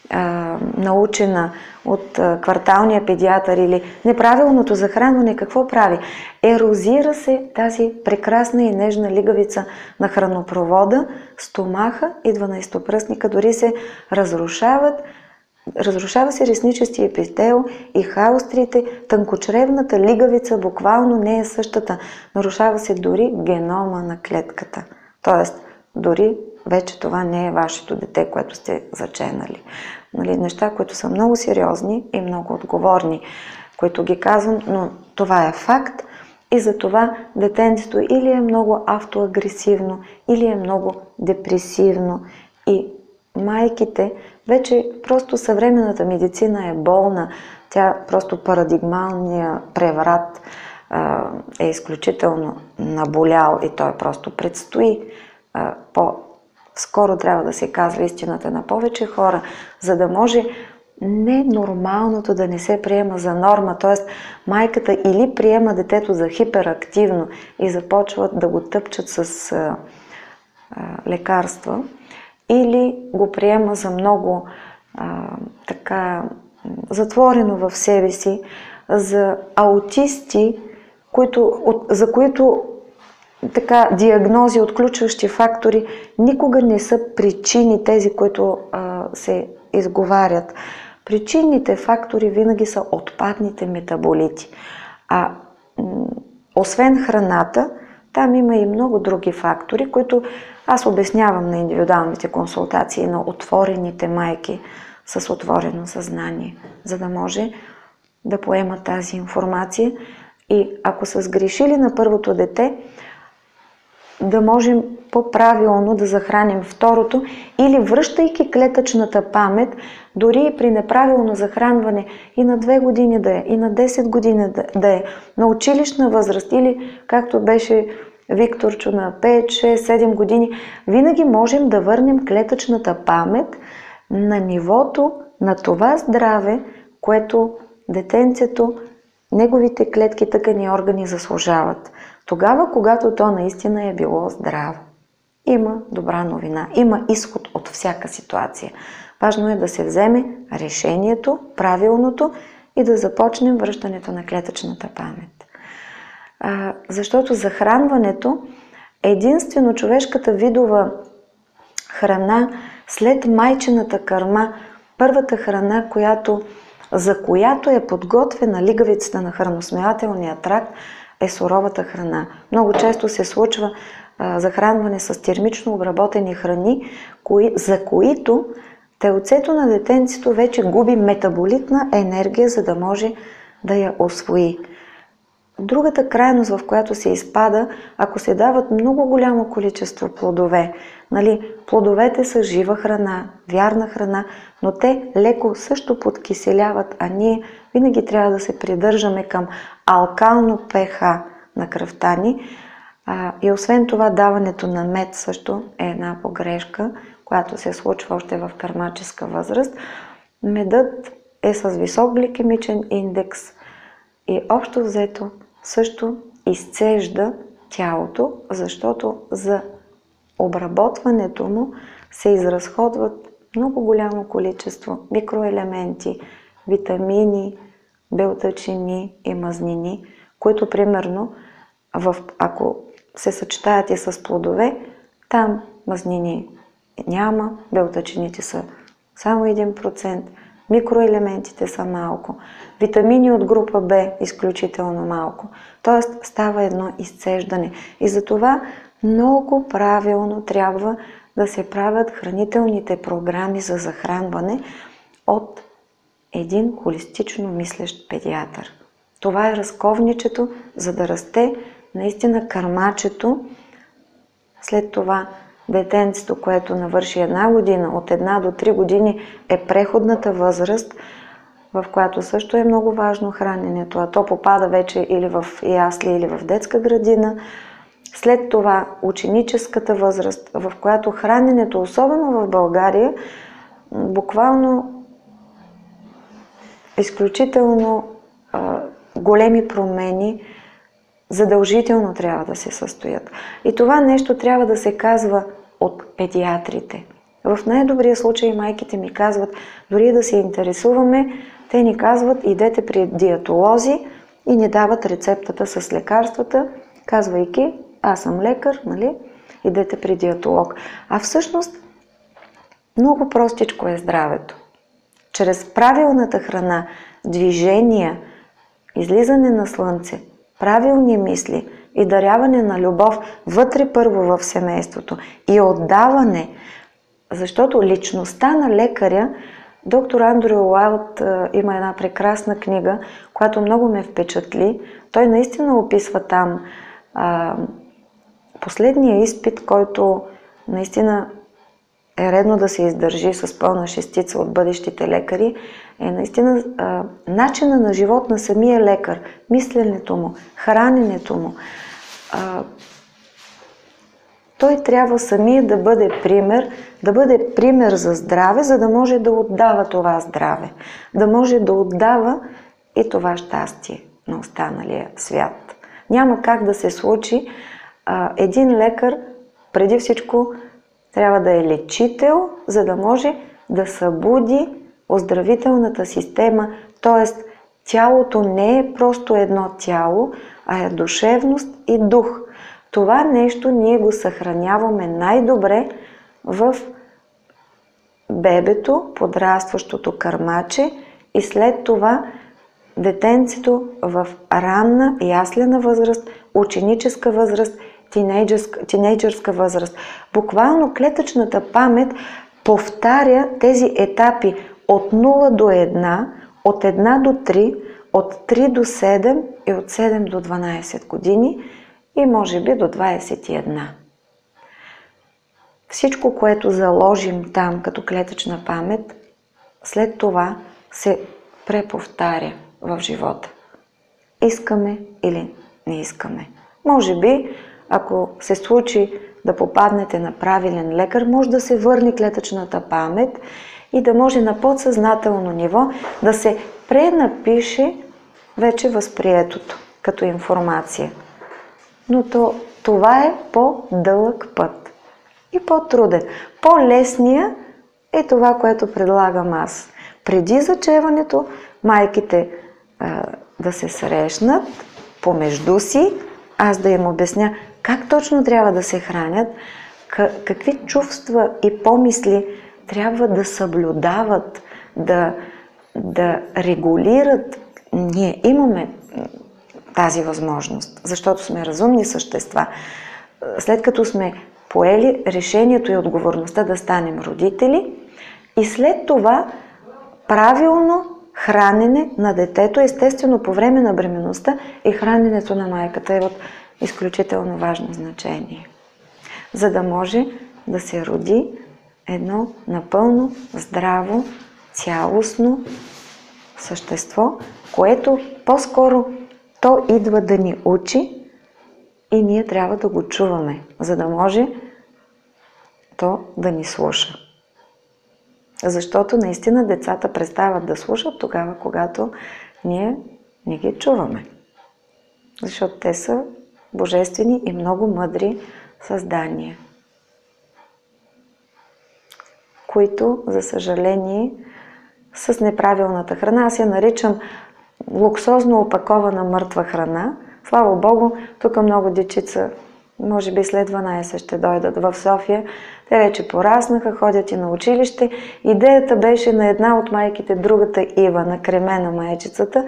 а, научена от а, кварталния педиатър или неправилното захранване, какво прави? Ерозира се тази прекрасна и нежна лигавица на хранопровода, стомаха и дванайстопръстника, дори се разрушават, разрушава се ресничестия епител и хаострите, тънкочревната лигавица буквално не е същата, нарушава се дори генома на клетката. Тоест, дори вече това не е вашето дете, което сте заченали. Нали, неща, които са много сериозни и много отговорни, които ги казвам, но това е факт и за това детенцето или е много автоагресивно, или е много депресивно и майките, вече просто съвременната медицина е болна, тя просто парадигмалния преврат а, е изключително наболял и той просто предстои. А, по скоро трябва да се казва истината на повече хора, за да може ненормалното да не се приема за норма, т.е. майката или приема детето за хиперактивно и започват да го тъпчат с а, а, лекарства, или го приема за много а, така затворено в себе си, за аутисти, които, от, за които така диагнози, отключващи фактори, никога не са причини тези, които а, се изговарят. Причинните фактори винаги са отпадните метаболити. А м- освен храната, там има и много други фактори, които аз обяснявам на индивидуалните консултации на отворените майки с отворено съзнание, за да може да поемат тази информация и ако са сгрешили на първото дете, да можем по-правилно да захраним второто или връщайки клетъчната памет, дори и при неправилно захранване и на две години да е, и на десет години да е, на училищна възраст или както беше Викторчо на пет, шест, седем години, винаги можем да върнем клетъчната памет на нивото на това здраве, което детенцето, неговите клетки, тъкани и органи заслужават. Тогава, когато то наистина е било здраво. Има добра новина, има изход от всяка ситуация. Важно е да се вземе решението, правилното и да започнем връщането на клетъчната памет. А, защото захранването е единствено човешката видова храна след майчината кърма, първата храна, която, за която е подготвена лигавицата на храносмилателния тракт, е суровата храна. Много често се случва а, захранване с термично обработени храни, кои, за които телцето на детенцето вече губи метаболитна енергия, за да може да я освои. Другата крайност, в която се изпада, ако се дават много голямо количество плодове. Нали, плодовете са жива храна, вярна храна, но те леко също подкиселяват, а ние винаги трябва да се придържаме към алкално pH на кръвта ни. А, и освен това, даването на мед също е една погрешка, която се случва още в кърмаческа възраст. Медът е с висок гликемичен индекс и общо взето също изцежда тялото, защото за обработването му се изразходват много голямо количество микроелементи, витамини, белтъчини и мазнини, които примерно, в, ако се съчетаят и с плодове, там мазнини няма, белтъчините са само един процент, микроелементите са малко, витамини от група Б изключително малко. Тоест става едно изцеждане. И затова много правилно трябва да се правят хранителните програми за захранване от един холистично мислещ педиатър. Това е разковничето, за да расте наистина кърмачето. След това детенцето, което навърши една година, от една до три години е преходната възраст, в която също е много важно храненето, а то попада вече или в ясли, или в детска градина. След това ученическата възраст, в която храненето, особено в България, буквално изключително а, големи промени задължително трябва да се състоят. И това нещо трябва да се казва от педиатрите. В най-добрия случай майките ми казват, дори да се интересуваме, те ни казват, идете при диетолози и ни дават рецептата с лекарствата, казвайки, аз съм лекар, нали? Идете при диетолог. А всъщност много простичко е здравето. Чрез правилната храна, движения, излизане на слънце, правилни мисли и даряване на любов вътре първо в семейството и отдаване, защото личността на лекаря, доктор Андрю Уайлд има една прекрасна книга, която много ме впечатли. Той наистина описва там а, последния изпит, който наистина е редно да се издържи с пълна шестица от бъдещите лекари, е наистина а, начина на живот на самия лекар, мисленето му, храненето му. А, той трябва самия да бъде пример, да бъде пример за здраве, за да може да отдава това здраве, да може да отдава и това щастие на останалия свят. Няма как да се случи. А, един лекар преди всичко трябва да е лечител, за да може да събуди оздравителната система, т.е. тялото не е просто едно тяло, а е душевност и дух. Това нещо ние го съхраняваме най-добре в бебето, подрастващото кърмаче и след това детенцето в ранна яслена възраст, ученическа възраст, тинейджърска, тинейджърска възраст. Буквално клетъчната памет повтаря тези етапи от нула до една, от една до три, от три до седем и от седем до дванайсет години и може би до двайсет и една. Всичко, което заложим там като клетъчна памет, след това се преповтаря в живота. Искаме или не искаме. Може би, ако се случи да попаднете на правилен лекар, може да се върне клетъчната памет и да може на подсъзнателно ниво да се пренапише вече възприетото като информация. Но то, това е по-дълъг път и по-труден. По-лесния е това, което предлагам аз. Преди зачеването майките а, да се срещнат помежду си, аз да им обясня как точно трябва да се хранят, какви чувства и помисли трябва да съблюдават, да, да регулират. Ние имаме тази възможност, защото сме разумни същества. След като сме поели решението и отговорността да станем родители и след това правилно хранене на детето, естествено по време на бременността и храненето на майката е от изключително важно значение, за да може да се роди едно напълно здраво, цялостно същество, което по-скоро то идва да ни учи и ние трябва да го чуваме, за да може то да ни слуша. Защото наистина децата престават да слушат тогава, когато ние не ги чуваме. Защото те са божествени и много мъдри създания, които, за съжаление, с неправилната храна, аз я наричам луксозно опакована мъртва храна. Слава Богу, тук много дечица, може би след дванайсет ще дойдат в София. Те вече пораснаха, ходят и на училище. Идеята беше на една от майките, другата Ива, на Кремена майчицата,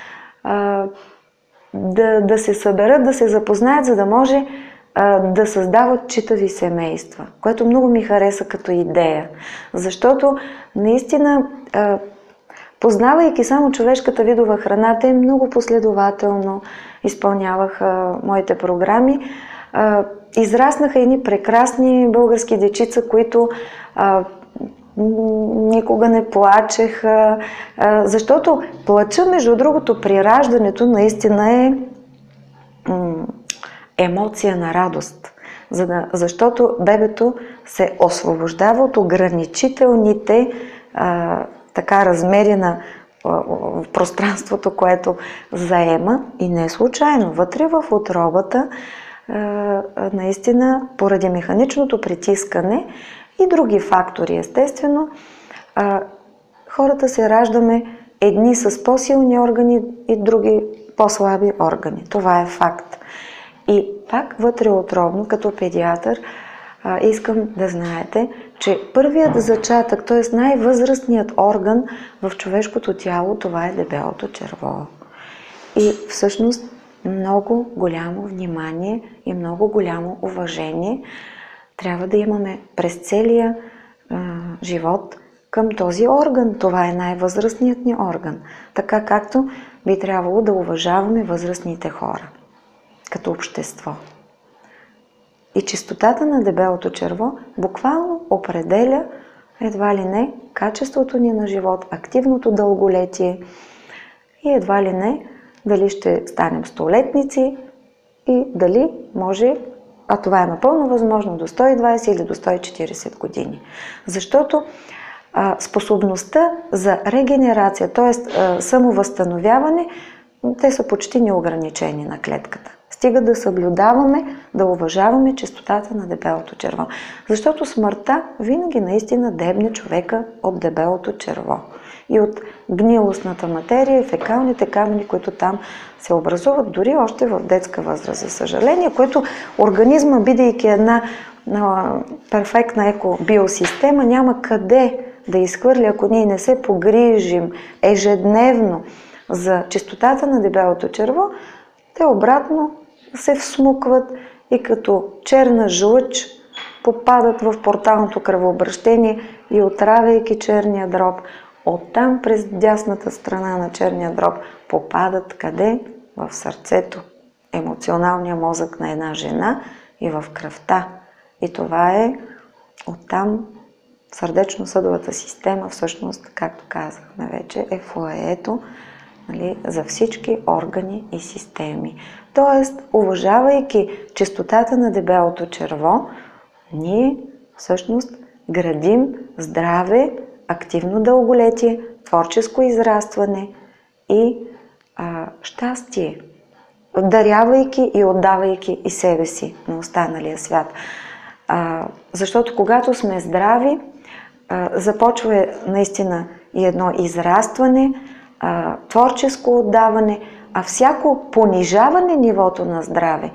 да, да се съберат, да се запознаят, за да може а, да създават читави семейства, което много ми хареса като идея. Защото наистина, а, познавайки само човешката видова храна, те много последователно изпълняваха моите програми. А, израснаха едни прекрасни български дечица, които а, никога не плачеха, защото плача, между другото, при раждането наистина е емоция на радост, за да, защото бебето се освобождава от ограничителните а, така размери на в пространството, което заема, и не е случайно. Вътре в утробата а, наистина, поради механичното притискане и други фактори, естествено, а, хората се раждаме едни с по-силни органи и други по-слаби органи. Това е факт. И пак вътреутробно, като педиатър, а, искам да знаете, че първият зачатък, т.е. най-възрастният орган в човешкото тяло, това е дебелото черво. И всъщност много голямо внимание и много голямо уважение трябва да имаме през целия а, живот към този орган. Това е най-възрастният ни орган. Така както би трябвало да уважаваме възрастните хора като общество. И чистотата на дебелото черво буквално определя едва ли не качеството ни на живот, активното дълголетие и едва ли не дали ще станем столетници и дали може, а това е напълно възможно, до сто и двайсет или до сто и четирийсет години. Защото а, способността за регенерация, т.е. самовъзстановяване, те са почти неограничени на клетката. Стига да съблюдаваме, да уважаваме чистотата на дебелото черво. Защото смъртта винаги наистина дебне човека от дебелото черво и от гнилостната материя и фекалните камъни, които там се образуват, дори още в детска възраст, за съжаление, което организма, бидейки една а, перфектна екобиосистема, няма къде да изхвърли, ако ние не се погрижим ежедневно за чистотата на дебелото черво, те обратно се всмукват и като черна жлъч попадат в порталното кръвообращение и отравяйки черния дроб, оттам през дясната страна на черния дроб попадат къде? В сърцето, емоционалния мозък на една жена и в кръвта. И това е оттам сърдечно-съдовата система, всъщност, както казахме вече, е фоайето, нали, за всички органи и системи. Тоест, уважавайки чистотата на дебелото черво, ние всъщност градим здраве, активно дълголетие, творческо израстване и а, щастие, дарявайки и отдавайки и себе си на останалия свят. А, защото когато сме здрави, а, започва наистина и едно израстване, а, творческо отдаване, а всяко понижаване нивото на здраве,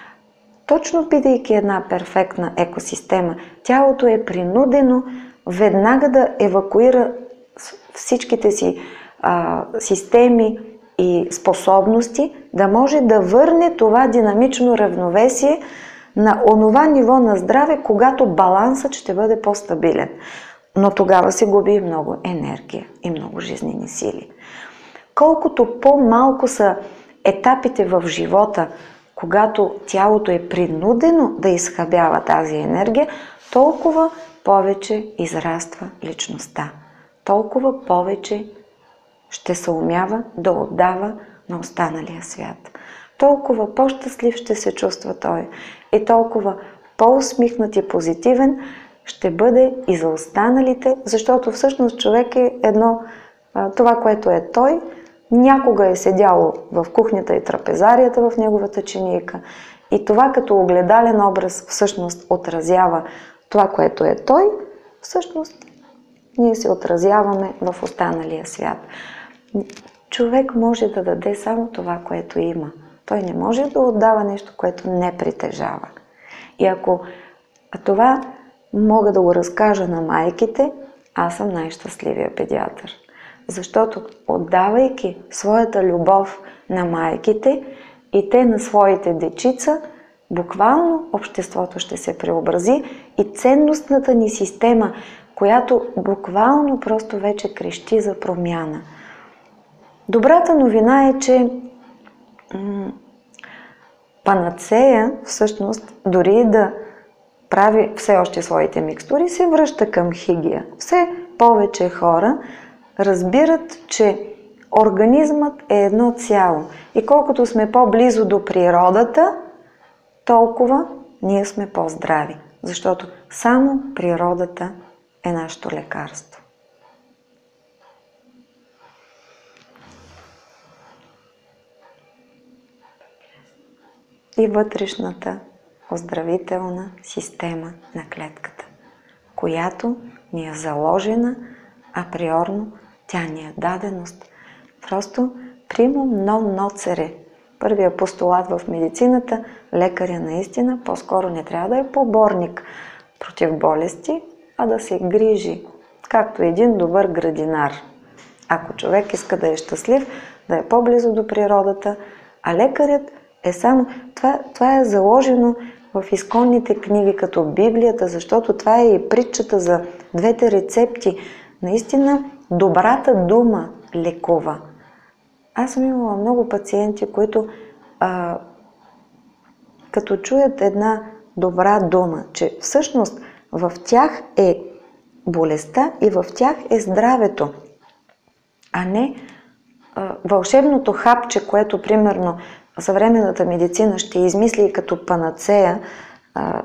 точно бидейки една перфектна екосистема, тялото е принудено веднага да евакуира всичките си а, системи и способности, да може да върне това динамично равновесие на онова ниво на здраве, когато балансът ще бъде по-стабилен. Но тогава се губи много енергия и много жизнени сили. Колкото по-малко са етапите в живота, когато тялото е принудено да изхабява тази енергия, толкова повече израства личността. Толкова повече ще се умява да отдава на останалия свят. Толкова по-щастлив ще се чувства той и толкова по-усмихнат и позитивен ще бъде и за останалите, защото всъщност човек е едно, това, което е той, някога е седяло в кухнята и трапезарията в неговата чинийка и това като огледален образ всъщност отразява това, което е той, всъщност ние се отразяваме в останалия свят. Човек може да даде само това, което има. Той не може да отдава нещо, което не притежава. И ако това мога да го разкажа на майките, аз съм най-щастливия педиатър. Защото отдавайки своята любов на майките и те на своите дечица, буквално обществото ще се преобрази и ценностната ни система, която буквално просто вече крещи за промяна. Добрата новина е, че м- панацея, всъщност, дори да прави все още своите микстури, се връща към хигия. Все повече хора разбират, че организмът е едно цяло. И колкото сме по-близо до природата, толкова ние сме по-здрави. Защото само природата е нашето лекарство. И вътрешната оздравителна система на клетката, която ни е заложена априорно, тя ни е даденост. Просто примум нон ноцере. Първият постулат в медицината, лекаря наистина по-скоро не трябва да е поборник против болести, а да се грижи, както един добър градинар. Ако човек иска да е щастлив, да е по-близо до природата, а лекарят е само... Това, това е заложено в изконните книги, като Библията, защото това е и притчата за двете рецепти. Наистина, добрата дума лекува. Аз съм имала много пациенти, които а, като чуят една добра дума, че всъщност в тях е болестта и в тях е здравето, а не а, вълшебното хапче, което примерно съвременната медицина ще измисли като панацея. А,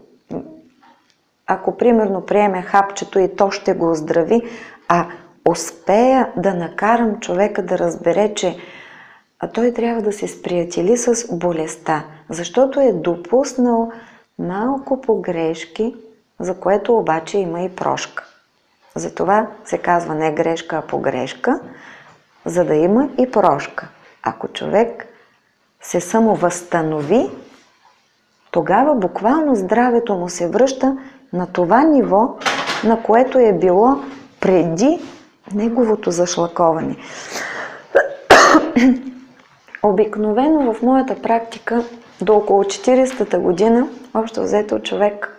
ако примерно приеме хапчето и то ще го оздрави, а успея да накарам човека да разбере, че а той трябва да се сприятели с болестта, защото е допуснал малко погрешки, за което обаче има и прошка. Затова се казва не грешка, а погрешка, за да има и прошка. Ако човек се самовъзстанови, тогава буквално здравето му се връща на това ниво, на което е било преди неговото зашлаковане. Обикновено в моята практика до около четиридесетата година общо взето човек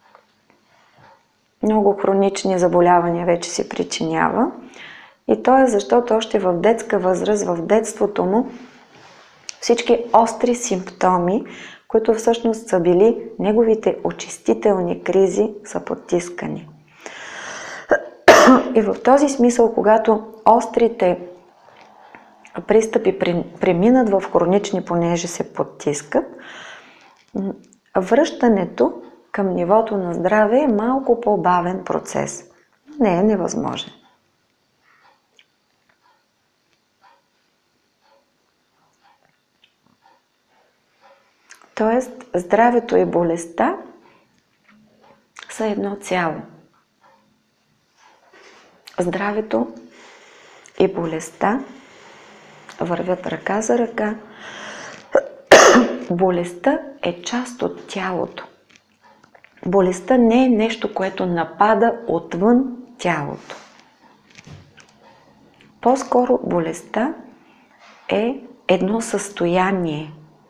много хронични заболявания вече си причинява. И то е защото още в детска възраст, в детството му, всички остри симптоми, които всъщност са били неговите очистителни кризи, са потискани. И в този смисъл, когато острите пристъпи преминат в хронични, понеже се потискат, връщането към нивото на здраве е малко по-бавен процес. Не е невъзможен. Тоест, здравето и болестта са едно цяло. Здравето и болестта вървят ръка за ръка. Болестта е част от тялото. Болестта не е нещо, което напада отвън тялото. По-скоро болестта е едно състояние.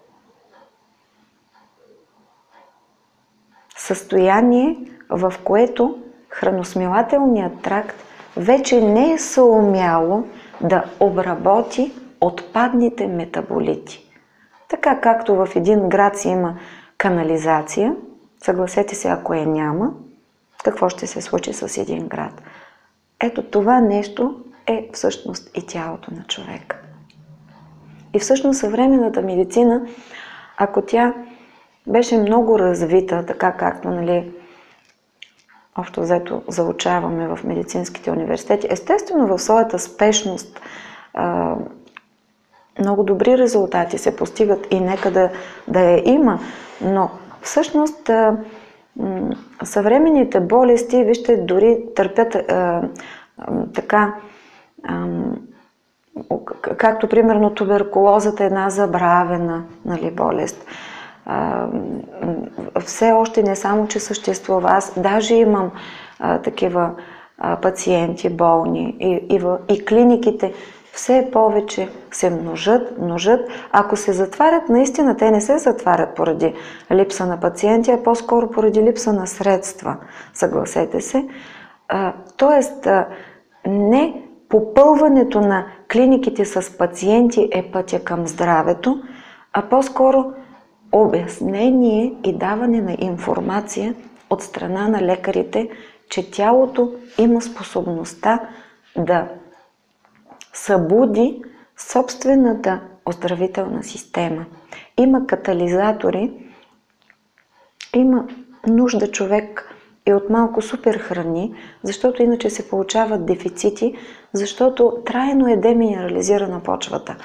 Състояние, в което храносмилателният тракт вече не е съумяло да обработи отпадните метаболити. Така както в един град си има канализация, съгласете се, ако я няма, какво ще се случи с един град? Ето това нещо е всъщност и тялото на човека. И всъщност съвременната медицина, ако тя беше много развита, така както, нали, общо взето заучаваме в медицинските университети. Естествено, в своята спешност а, много добри резултати се постигат и нека да, да я има, но всъщност а, м, съвременните болести, вижте, дори търпят а, а, така, а, както примерно туберкулозата е една забравена, нали, болест. А, все още не само, че съществува. Аз даже имам а, такива а, пациенти болни и, и, в, и клиниките все повече се множат, множат. Ако се затварят, наистина те не се затварят поради липса на пациенти, а по-скоро поради липса на средства, съгласете се. А, тоест, а, не попълването на клиниките с пациенти е пътя към здравето, а по-скоро обяснение и даване на информация от страна на лекарите, че тялото има способността да събуди собствената оздравителна система. Има катализатори, има нужда човек и от малко супер храни, защото иначе се получават дефицити, защото трайно е деминерализирана почвата.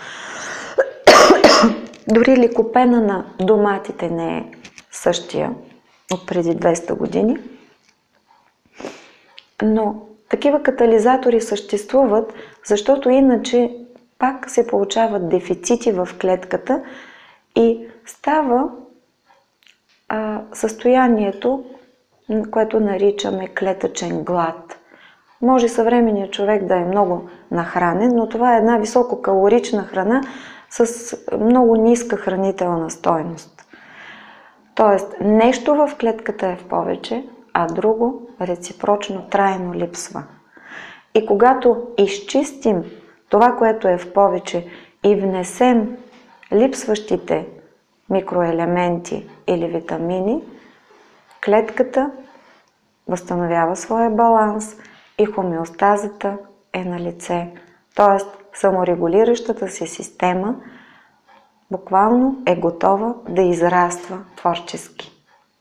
Дори ликопена на доматите не е същия от преди двеста години. Но такива катализатори съществуват, защото иначе пак се получават дефицити в клетката и става а, състоянието, което наричаме клетъчен глад. Може съвременният човек да е много нахранен, но това е една висококалорична храна с много ниска хранителна стойност. Тоест, нещо в клетката е в повече, а друго реципрочно трайно липсва. И когато изчистим това, което е в повече и внесем липсващите микроелементи или витамини, клетката възстановява своя баланс и хомеостазата е на лице. Тоест, саморегулиращата се система буквално е готова да израства творчески.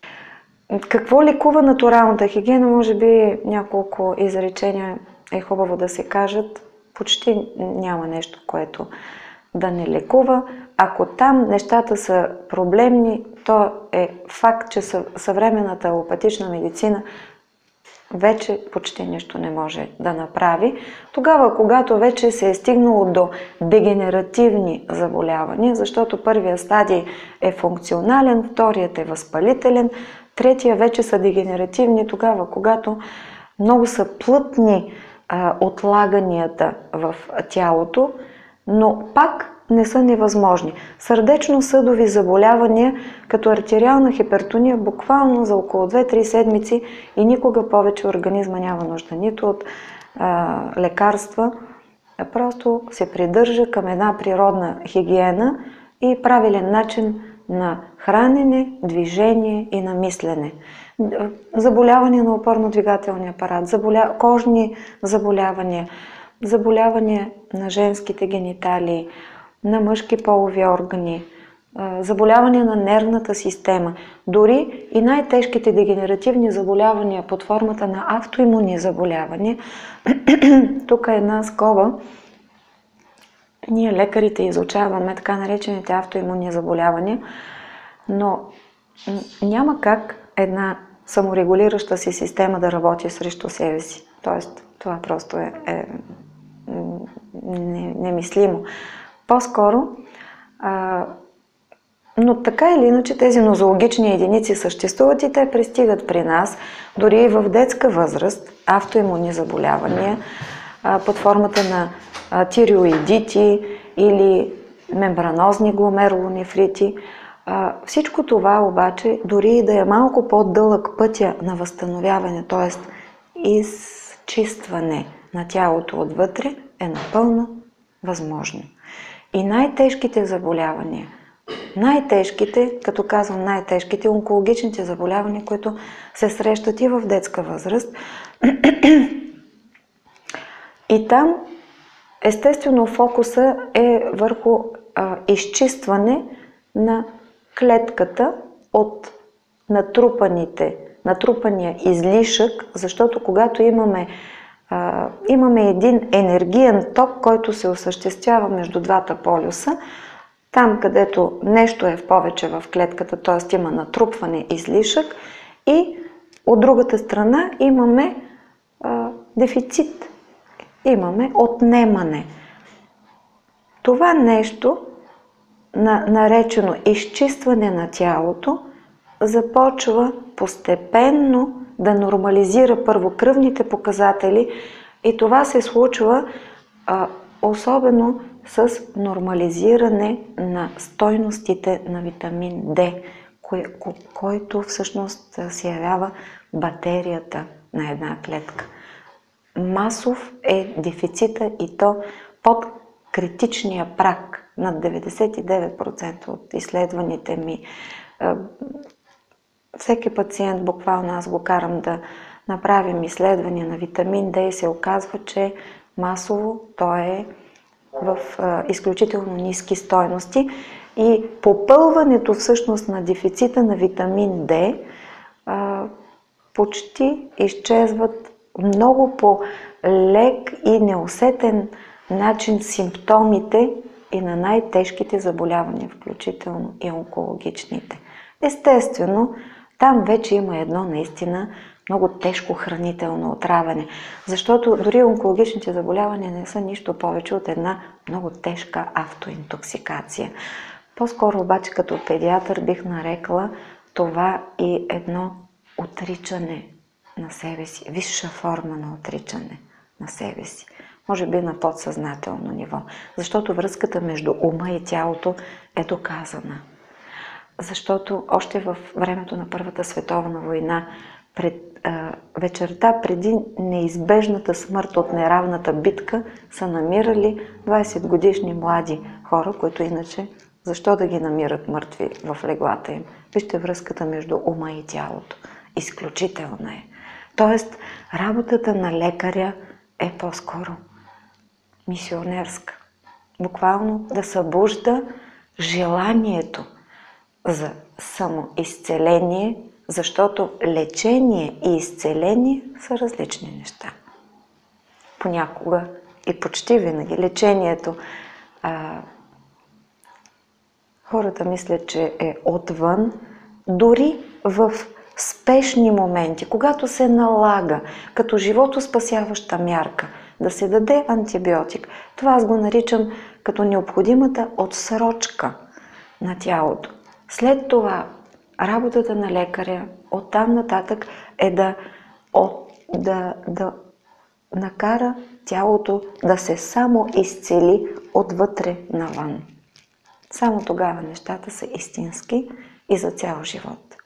Какво лекува натуралната хигиена? Може би няколко изречения е хубаво да се кажат. Почти няма нещо, което да не лекува. Ако там нещата са проблемни, то е факт, че съвременната алопатична медицина вече почти нищо не може да направи. Тогава, когато вече се е стигнало до дегенеративни заболявания, защото първият стадий е функционален, вторият е възпалителен, третия вече са дегенеративни, тогава, когато много са плътни а, отлаганията в тялото, но пак не са невъзможни. Сърдечно-съдови заболявания, като артериална хипертония, буквално за около две-три седмици и никога повече организма няма нужда нито от а, лекарства, а просто се придържа към една природна хигиена и правилен начин на хранене, движение и на мислене. Заболяване на опорно-двигателния апарат, заболя... кожни заболявания, заболявания на женските гениталии, на мъжки полови органи, заболявания на нервната система, дори и най-тежките дегенеративни заболявания под формата на автоимунни заболявания. Тук е една скоба. Ние лекарите изучаваме така наречените автоимунни заболявания, но няма как една саморегулираща се система да работи срещу себе си. Тоест, това просто е, е немислимо. По-скоро, а, но така или иначе тези нозологични единици съществуват и те пристигат при нас, дори и в детска възраст, автоимунни заболявания, а, под формата на а, тиреоидити или мембранозни гломерулонефрити. А, всичко това обаче, дори и да е малко по-дълъг пътя на възстановяване, т.е. изчистване на тялото отвътре, е напълно възможно. И най-тежките заболявания, най-тежките, като казвам най-тежките, онкологичните заболявания, които се срещат и в детска възраст. И там, естествено, фокуса е върху а, изчистване на клетката от натрупаните натрупания излишък, защото когато имаме, а, имаме един енергиен ток, който се осъществява между двата полюса, там където нещо е в повече в клетката, т.е. има натрупване излишък, и от другата страна имаме а, дефицит, имаме отнемане. Това нещо, на, наречено изчистване на тялото, започва постепенно да нормализира първокръвните показатели, и това се случва а, особено с нормализиране на стойностите на витамин Д, кой, ко, който всъщност се явява батерията на една клетка. Масов е дефицита, и то под критичния праг. Над деветдесет и девет процента от изследваните ми, всеки пациент, буквално аз го карам да направим изследвания на витамин Д, и се оказва, че масово той е в изключително ниски стойности, и попълването всъщност на дефицита на витамин Д почти изчезват много по лек и неусетен начин симптомите и на най-тежките заболявания, включително и онкологичните. Естествено, там вече има едно наистина много тежко хранително отравяне, защото дори онкологичните заболявания не са нищо повече от една много тежка автоинтоксикация. По-скоро обаче като педиатър бих нарекла това и едно отричане на себе си, висша форма на отричане на себе си. Може би на подсъзнателно ниво, защото връзката между ума и тялото е доказана. Защото още в времето на Първата световна война, пред, а, вечерта преди неизбежната смърт от неравната битка, са намирали двайсет годишни млади хора, които иначе защо да ги намират мъртви в леглата им? Вижте връзката между ума и тялото. Изключителна е. Тоест, работата на лекаря е по-скоро мисионерска. Буквално да събужда желанието за самоизцеление, защото лечение и изцеление са различни неща. Понякога и почти винаги лечението а, хората мислят, че е отвън, дори в спешни моменти, когато се налага като животоспасяваща мярка да се даде антибиотик. Това аз го наричам като необходимата отсрочка на тялото. След това работата на лекаря оттам нататък е да, от, да, да накара тялото да се само изцели отвътре навън. Само тогава нещата са истински и за цял живот.